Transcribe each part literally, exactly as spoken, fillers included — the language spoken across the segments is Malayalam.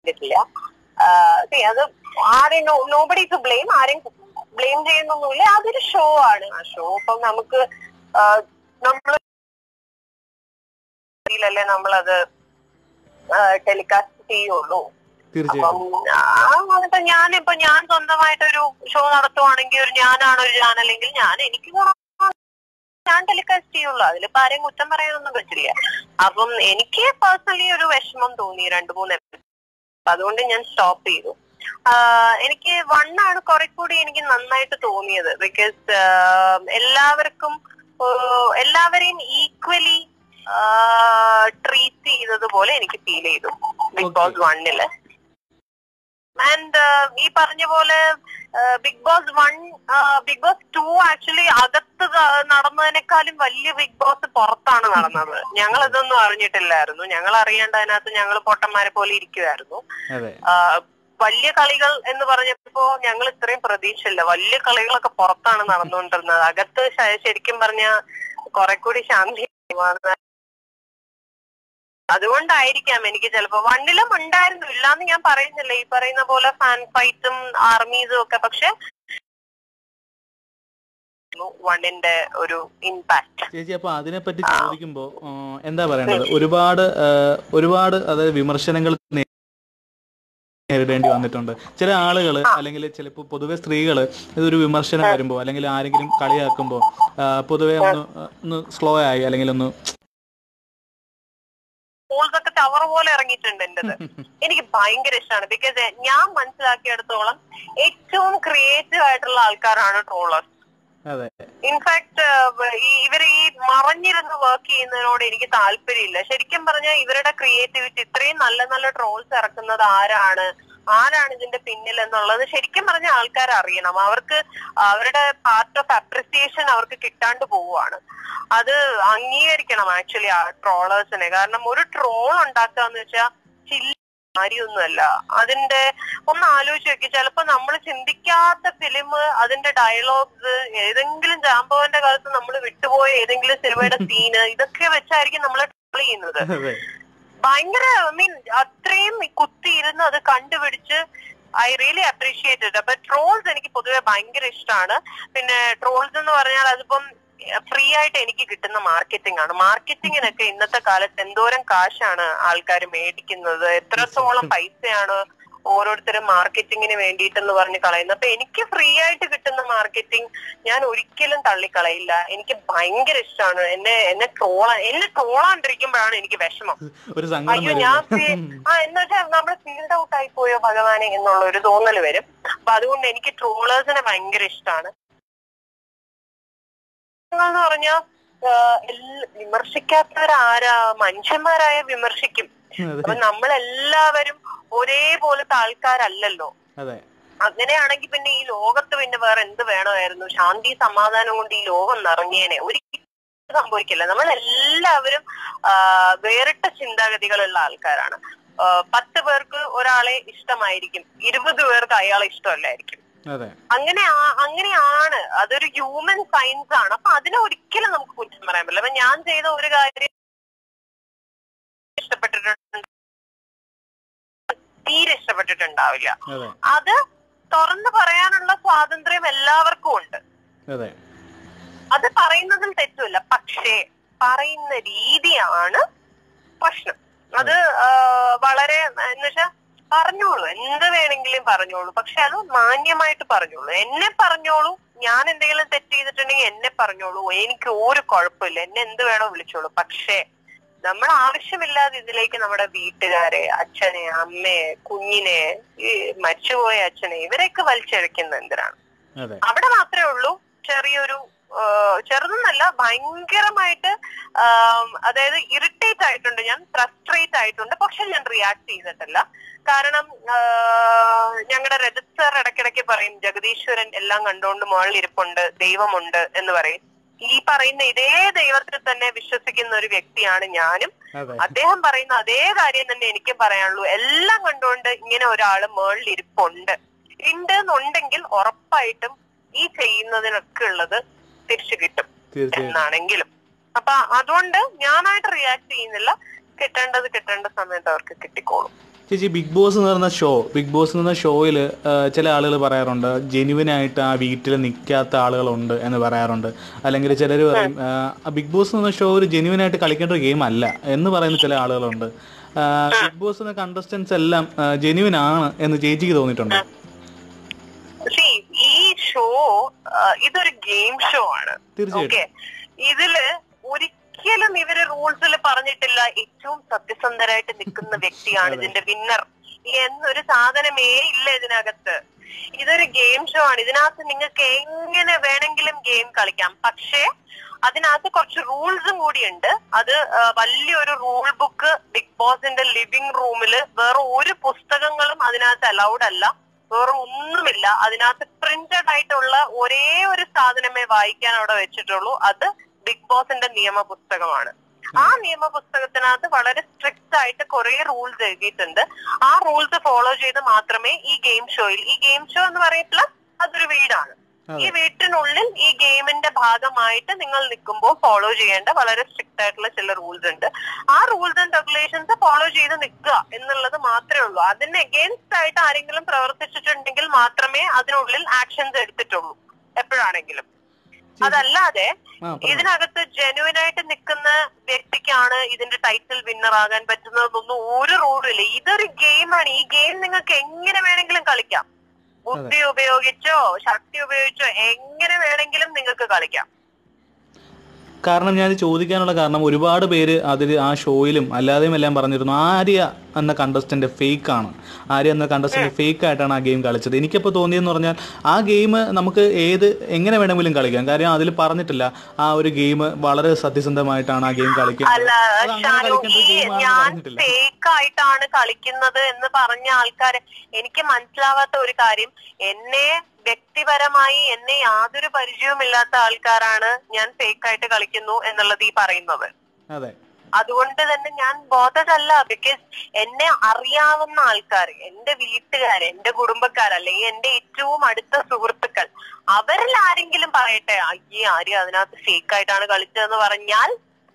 ചെയ്തിട്ടില്ല. അത് ആരെയും നോബഡി ടു ബ്ലെയിം, ആരെയും ബ്ലെയിം ചെയ്യുന്നൊന്നുമില്ല. അതൊരു ഷോ ആണ്. ആ ഷോ ഇപ്പം നമുക്ക് നമ്മൾ ല്ലേ നമ്മളത് ടെലികാസ്റ്റ് ചെയ്യുള്ളൂ. അപ്പം അതിപ്പോ ഞാനിപ്പോ ഞാൻ സ്വന്തമായിട്ടൊരു ഷോ നടത്തുവാണെങ്കിൽ ഒരു ഞാനാണ് ഒരു ചാനലെങ്കിൽ ഞാൻ എനിക്ക് ഞാൻ ടെലികാസ്റ്റ് ചെയ്യുള്ളൂ. അതിലിപ്പോ ആരെയും കുറ്റം പറയാനൊന്നും പറ്റില്ല. അപ്പം എനിക്ക് പേഴ്സണലി ഒരു വിഷമം തോന്നി രണ്ടു മൂന്ന് എപ്പിസോഡ്. അതുകൊണ്ട് ഞാൻ സ്റ്റോപ്പ് ചെയ്തു. എനിക്ക് വണ്ണാണ് കുറെ കൂടി എനിക്ക് നന്നായിട്ട് തോന്നിയത്. ബിക്കോസ് എല്ലാവർക്കും എല്ലാവരെയും ഈക്വലി ട്രീറ്റ് ചെയ്തതുപോലെ എനിക്ക് ഫീൽ ചെയ്തു ബിഗ് ബോസ് വണ്ണില്. ആൻഡ് ഈ പറഞ്ഞ പോലെ Big Boss one Big Boss two actually അകത്ത് നടന്നതിനേക്കാളും വലിയ ബിഗ് ബോസ് പുറത്താണ് നടന്നത്. ഞങ്ങൾ ഇതൊന്നും അറിഞ്ഞിട്ടില്ലായിരുന്നു. ഞങ്ങൾ അറിയേണ്ട അതിനകത്ത് ഞങ്ങൾ പൊട്ടന്മാരെ പോലെ ഇരിക്കുമായിരുന്നു. വലിയ കളികൾ എന്ന് പറഞ്ഞപ്പോ ഞങ്ങൾ ഇത്രയും പ്രതീക്ഷയില്ല. വലിയ കളികളൊക്കെ പുറത്താണ് നടന്നുകൊണ്ടിരുന്നത്. അകത്ത് ശരിക്കും പറഞ്ഞ കുറെ കൂടി ശാന്തി. അതുകൊണ്ടായിരിക്കാം എനിക്ക് ചിലപ്പോ വണ്ണിലും ഉണ്ടായിരുന്നു, ഇല്ലാന്ന് ഞാൻ പറയുന്നില്ല. ഈ പറയുന്ന പോലെ ഫാൻ ഫൈറ്റും ആർമീസും ഒക്കെ, പക്ഷെ വണ്ണിന്റെ ഒരു ഇമ്പാക്ട്. ചേച്ചി, അപ്പൊ അതിനെപ്പറ്റി ചോദിക്കുമ്പോ എന്താ പറയേണ്ടത്? ഒരുപാട് ഒരുപാട് അതായത് വിമർശനങ്ങൾ നേരിടേണ്ടി വന്നിട്ടുണ്ട്. ചില ആളുകൾ അല്ലെങ്കിൽ ചിലപ്പോൾ പൊതുവെ സ്ത്രീകൾ ഇതൊരു വിമർശനം വരുമ്പോ അല്ലെങ്കിൽ ആരെങ്കിലും കളിയാക്കുമ്പോ പൊതുവെ ഒന്ന് ഒന്ന് സ്ലോ ആയി അല്ലെങ്കിൽ ഒന്ന് ഒക്കെ ടവർ പോലെ ഇറങ്ങിയിട്ടുണ്ട് എന്റേത്. എനിക്ക് ഭയങ്കര ഇഷ്ടമാണ്. ബിക്കോസ് ഞാൻ മനസ്സിലാക്കിയെടുത്തോളം ഏറ്റവും ക്രിയേറ്റീവ് ആയിട്ടുള്ള ആൾക്കാരാണ് ട്രോളേഴ്സ്. ഇൻഫാക്ട് ഇവര് ഈ മറഞ്ഞിരുന്ന് വർക്ക് ചെയ്യുന്നതിനോട് എനിക്ക് താല്പര്യമില്ല. ശരിക്കും പറഞ്ഞാൽ ഇവരുടെ ക്രിയേറ്റിവിറ്റി, ഇത്രയും നല്ല നല്ല ട്രോൾസ് ഇറക്കുന്നത് ആരാണ് ആരാണ് ഇതിന്റെ പിന്നിൽ എന്നുള്ളത് ശരിക്കും പറഞ്ഞ ആൾക്കാർ അറിയണം. അവർക്ക് അവരുടെ പാർട്ട് ഓഫ് അപ്രിസിയേഷൻ അവർക്ക് കിട്ടാണ്ട് പോവുകയാണ്. അത് അംഗീകരിക്കണം ആക്ച്വലി ആ ട്രോളേഴ്സിനെ. കാരണം ഒരു ട്രോൾ ഉണ്ടാക്കാന്ന് വെച്ചാൽ ചില്ല കാര്യമൊന്നുമല്ല. അതിന്റെ ഒന്ന് ആലോചിച്ച് നോക്കി, ചിലപ്പോ നമ്മൾ ചിന്തിക്കാത്ത ഫിലിം, അതിന്റെ ഡയലോഗ്സ്, ഏതെങ്കിലും ജാമ്പവന്റെ കാലത്ത് നമ്മൾ വിട്ടുപോയ ഏതെങ്കിലും സിനിമയുടെ സീന്, ഇതൊക്കെ വെച്ചായിരിക്കും നമ്മളെ ട്രോൾ ചെയ്യുന്നത്. ഭയങ്കര ഐ മീൻ അത്രയും കുത്തിയിരുന്ന് അത് കണ്ടുപിടിച്ച് ഐ റിയലി അപ്രീഷിയേറ്റ് ഇറ്റ്. അപ്പൊ ട്രോൾസ് എനിക്ക് പൊതുവെ ഭയങ്കര ഇഷ്ടമാണ്. പിന്നെ ട്രോൾസ് എന്ന് പറഞ്ഞാൽ അതിപ്പം ഫ്രീ ആയിട്ട് എനിക്ക് കിട്ടുന്ന മാർക്കറ്റിംഗ് ആണ്. മാർക്കറ്റിങ്ങിനൊക്കെ ഇന്നത്തെ കാലത്ത് എന്തോരം കാശാണ് ആൾക്കാർ മേടിക്കുന്നത്, എത്രത്തോളം പൈസയാണ് ഓരോരുത്തരും മാർക്കറ്റിങ്ങിന് വേണ്ടിയിട്ടെന്ന് പറഞ്ഞ് കളയുന്നത്. അപ്പൊ എനിക്ക് ഫ്രീ ആയിട്ട് കിട്ടുന്ന മാർക്കറ്റിംഗ് ഞാൻ ഒരിക്കലും തള്ളിക്കളയില്ല. എനിക്ക് ഭയങ്കര ഇഷ്ടമാണ്. എന്നെ എന്നെ ട്രോള എന്നെ ട്രോളാണ്ടിരിക്കുമ്പോഴാണ് എനിക്ക് വിഷമം. അയ്യോ ഞാൻ ആ എന്ന് വെച്ചാൽ നമ്മൾ ഫീൽഡ് ഔട്ട് ആയി പോയോ ഭഗവാനെ എന്നുള്ള ഒരു തോന്നൽ വരും. അപ്പൊ അതുകൊണ്ട് എനിക്ക് ട്രോളേഴ്സിനെ ഭയങ്കര ഇഷ്ടമാണ്. എന്ന് പറഞ്ഞാൽ വിമർശിക്കാത്തവരാരാ? മനുഷ്യന്മാരായ വിമർശിക്കും. അപ്പൊ നമ്മളെല്ലാവരും ഒരേപോലത്തെ ആൾക്കാരല്ലല്ലോ. അങ്ങനെയാണെങ്കിൽ പിന്നെ ഈ ലോകത്ത് പിന്നെ വേറെ എന്ത് വേണമായിരുന്നു? ശാന്തി സമാധാനം കൊണ്ട് ഈ ലോകം നിറഞ്ഞേനെ. ഒരിക്കലും സംഭവിക്കില്ല. നമ്മളെല്ലാവരും വേറിട്ട ചിന്താഗതികളുള്ള ആൾക്കാരാണ്. പത്ത് പേർക്ക് ഒരാളെ ഇഷ്ടമായിരിക്കും, ഇരുപത് പേർക്ക് അയാളെ ഇഷ്ടമല്ലായിരിക്കും. അങ്ങനെ അങ്ങനെയാണ്. അതൊരു ഹ്യൂമൻ സയൻസ് ആണ്. അപ്പൊ അതിനെ ഒരിക്കലും നമുക്ക് കുറ്റം പറയാൻ പറ്റില്ല. അപ്പൊ ഞാൻ ചെയ്ത ഒരു കാര്യം ഇഷ്ടപ്പെട്ടിട്ടുണ്ട്, തീരെ ഇഷ്ടപ്പെട്ടിട്ടുണ്ടാവില്ല. അത് തുറന്നു പറയാനുള്ള സ്വാതന്ത്ര്യം എല്ലാവർക്കും ഉണ്ട്. അത് പറയുന്നതിൽ തെറ്റുമില്ല. പക്ഷേ പറയുന്ന രീതിയാണ് പ്രശ്നം. അത് വളരെ എന്നുവെച്ചാ പറഞ്ഞോളൂ, എന്ത് വേണമെങ്കിലും പറഞ്ഞോളൂ, പക്ഷെ അത് മാന്യമായിട്ട് പറഞ്ഞോളൂ. എന്നെ പറഞ്ഞോളൂ, ഞാൻ എന്തെങ്കിലും തെറ്റ് ചെയ്തിട്ടുണ്ടെങ്കിൽ എന്നെ പറഞ്ഞോളൂ, എനിക്ക് ഒരു കുഴപ്പമില്ല, എന്നെ എന്ത് വേണോ വിളിച്ചോളൂ. പക്ഷേ നമ്മൾ ആവശ്യമില്ലാതെ ഇതിലേക്ക് നമ്മുടെ വീട്ടുകാരെ, അച്ഛനെ, അമ്മയെ, കുഞ്ഞിനെ, ഈ മരിച്ചുപോയ അച്ഛനെ, ഇവരെയൊക്കെ വലിച്ചഴക്കുന്ന എന്തിനാണ്? അവിടെ മാത്രമേ ഉള്ളൂ ചെറിയൊരു ചെറുതെന്നല്ല, ഭയങ്കരമായിട്ട് അതായത് ഇറിറ്റേറ്റ് ആയിട്ടുണ്ട് ഞാൻ, ഫ്രസ്ട്രേറ്റ് ആയിട്ടുണ്ട്. പക്ഷെ ഞാൻ റിയാക്ട് ചെയ്തിട്ടില്ല. കാരണം ഞങ്ങളുടെ രജത് സാർ ഇടയ്ക്കിടയ്ക്ക് പറയും ജഗദീശ്വരൻ എല്ലാം കണ്ടുകൊണ്ട് മുകളിൽ ഇരിപ്പുണ്ട്, ദൈവമുണ്ട് എന്ന് പറയും. ഈ പറയുന്ന ഇതേ ദൈവത്തിൽ തന്നെ വിശ്വസിക്കുന്ന ഒരു വ്യക്തിയാണ് ഞാനും. അദ്ദേഹം പറയുന്ന അതേ കാര്യം തന്നെ എനിക്കും പറയാനുള്ളൂ. എല്ലാം കണ്ടുകൊണ്ട് ഇങ്ങനെ ഒരാള് മുകളിൽ ഇരിപ്പുണ്ട് ഉണ്ട് എന്നുണ്ടെങ്കിൽ ഉറപ്പായിട്ടും ഈ ചെയ്യുന്നതിനൊക്കെ ഉള്ളത് തിരിച്ചു കിട്ടും എന്നാണെങ്കിലും. അപ്പൊ അതുകൊണ്ട് ഞാനായിട്ട് റിയാക്ട് ചെയ്യുന്നില്ല. കിട്ടേണ്ടത് കിട്ടേണ്ട സമയത്ത് അവർക്ക് കിട്ടിക്കോളും. ചേച്ചി, ബിഗ് ബോസ് എന്ന് പറയുന്ന ഷോ ബിഗ് ബോസ് എന്ന ഷോയിൽ ചില ആളുകൾ പറയാറുണ്ട് ജെന്യുവിനായിട്ട് ആ വീട്ടിൽ നിൽക്കാത്ത ആളുകളുണ്ട് എന്ന് പറയാറുണ്ട്. അല്ലെങ്കിൽ ചിലർ പറയും ബിഗ് ബോസ് എന്ന ഷോ ഒരു ജെന്യുവിനായിട്ട് കളിക്കേണ്ട ഒരു ഗെയിം അല്ല എന്ന് പറയുന്ന ചില ആളുകളുണ്ട്. ബിഗ് ബോസ് എന്ന കണ്ടസ്റ്റൻസ് എല്ലാം ജെന്യുവിൻ ആണ് എന്ന് ചേച്ചിക്ക് തോന്നിയിട്ടുണ്ടോ? ഈ ഷോ ഇതൊരു ഗെയിം ഷോ ആണ്. തീർച്ചയായിട്ടും. ഇതില് ഒരിക്കലും ഇവര് റൂൾസിൽ പറഞ്ഞിട്ടില്ല ഏറ്റവും സത്യസന്ധരായിട്ട് നിൽക്കുന്ന വ്യക്തിയാണ് ഇതിന്റെ വിന്നർ എന്നൊരു സാധനമേ ഇല്ല ഇതിനകത്ത്. ഇതൊരു ഗെയിം ഷോ ആണ്. ഇതിനകത്ത് നിങ്ങൾക്ക് എങ്ങനെ വേണമെങ്കിലും ഗെയിം കളിക്കാം. പക്ഷേ അതിനകത്ത് കുറച്ച് റൂൾസും കൂടിയുണ്ട്. അത് വലിയൊരു റൂൾ ബുക്ക് ബിഗ് ബോസിന്റെ ലിവിംഗ് റൂമില് വേറെ ഒരു പുസ്തകങ്ങളും അതിനകത്ത് അലൗഡ് അല്ല, വേറെ ഒന്നുമില്ല. അതിനകത്ത് പ്രിന്റഡ് ആയിട്ടുള്ള ഒരേ ഒരു സാധനമേ വായിക്കാൻ അവിടെ വെച്ചിട്ടുള്ളൂ. അത് ബിഗ് ബോസിന്റെ നിയമ പുസ്തകമാണ്. ആ നിയമ പുസ്തകത്തിനകത്ത് വളരെ സ്ട്രിക്റ്റ് ആയിട്ട് കുറെ റൂൾസ് എഴുതിയിട്ടുണ്ട്. ആ റൂൾസ് ഫോളോ ചെയ്ത് മാത്രമേ ഈ ഗെയിം ഷോയിൽ, ഈ ഗെയിം ഷോ എന്ന് പറയത്തില്ല, അതൊരു വീടാണ്. ഈ വീട്ടിനുള്ളിൽ ഈ ഗെയിമിന്റെ ഭാഗമായിട്ട് നിങ്ങൾ നിൽക്കുമ്പോൾ ഫോളോ ചെയ്യേണ്ട വളരെ സ്ട്രിക്റ്റ് ആയിട്ടുള്ള ചില റൂൾസ് ഉണ്ട്. ആ റൂൾസ് ആൻഡ് റെഗുലേഷൻസ് ഫോളോ ചെയ്ത് നിൽക്കുക എന്നുള്ളത് മാത്രമേ ഉള്ളൂ. അതിന് എഗെയിൻസ്റ്റ് ആയിട്ട് ആരെങ്കിലും പ്രവർത്തിച്ചിട്ടുണ്ടെങ്കിൽ മാത്രമേ അതിനുള്ളിൽ ആക്ഷൻസ് എടുത്തിട്ടുള്ളൂ എപ്പോഴാണെങ്കിലും. അതല്ലാതെ ഇതിനകത്ത് ജെന്യുവിനായിട്ട് നിൽക്കുന്ന വ്യക്തിക്കാണ് ഇതിന്റെ ടൈറ്റിൽ വിന്നർ ആകാൻ പറ്റുന്നതൊന്നും ഒരു റൂളും ഇല്ല. ഇതൊരു ഗെയിമാണ്. ഈ ഗെയിം നിങ്ങൾക്ക് എങ്ങനെ വേണമെങ്കിലും കളിക്കാം. ബുദ്ധി ഉപയോഗിച്ചോ ശക്തി ഉപയോഗിച്ചോ എങ്ങനെ വേണമെങ്കിലും നിങ്ങൾക്ക് കളിക്കാം. കാരണം ഞാൻ ചോദിക്കാനുള്ള കാരണം ഒരുപാട് പേര് അതിൽ ആ ഷോയിലും അല്ലാതെയും എല്ലാം പറഞ്ഞിരുന്നു ആര്യ എന്ന കണ്ടസ്റ്റന്റ് ഫേക്ക് ആണ്, ആര്യ എന്ന കണ്ടസ്റ്റന്റ് ഫേക്ക് ആയിട്ടാണ് ആ ഗെയിം കളിച്ചത്. എനിക്കിപ്പോൾ തോന്നിയെന്ന് പറഞ്ഞാൽ ആ ഗെയിം നമുക്ക് ഏത് എങ്ങനെ വേണമെങ്കിലും കളിക്കാം. കാര്യം അതിൽ പറഞ്ഞിട്ടില്ല ആ ഒരു ഗെയിം വളരെ സത്യസന്ധമായിട്ടാണ് ആ ഗെയിം കളിക്കുന്നത്. ഞാൻ ഫേക്ക് ആയിട്ടാണ് കളിക്കുന്നത് എന്ന് പറഞ്ഞ ആൾക്കാര്, എനിക്ക് മനസ്സിലാവാത്ത ഒരു കാര്യം, എന്നെ വ്യക്തിപരമായി എന്നെ യാതൊരു പരിചയവുമില്ലാത്ത ആൾക്കാരാണ് ഞാൻ ഫേക്ക് ആയിട്ട് കളിക്കുന്നു എന്നുള്ളത് ഈ പറയുന്നത്. അതുകൊണ്ട് തന്നെ ഞാൻ ബോധതല്ല. ബിക്കോസ് എന്നെ അറിയാവുന്ന ആൾക്കാർ, എന്റെ വീട്ടുകാർ, എന്റെ കുടുംബക്കാർ, അല്ലെങ്കിൽ എന്റെ ഏറ്റവും അടുത്ത സുഹൃത്തുക്കൾ, അവരിൽ ആരെങ്കിലും പറയട്ടെ അയ്യേ ആര്യ അതിനകത്ത് ഫേക്ക് ആയിട്ടാണ് കളിച്ചതെന്ന് പറഞ്ഞാൽ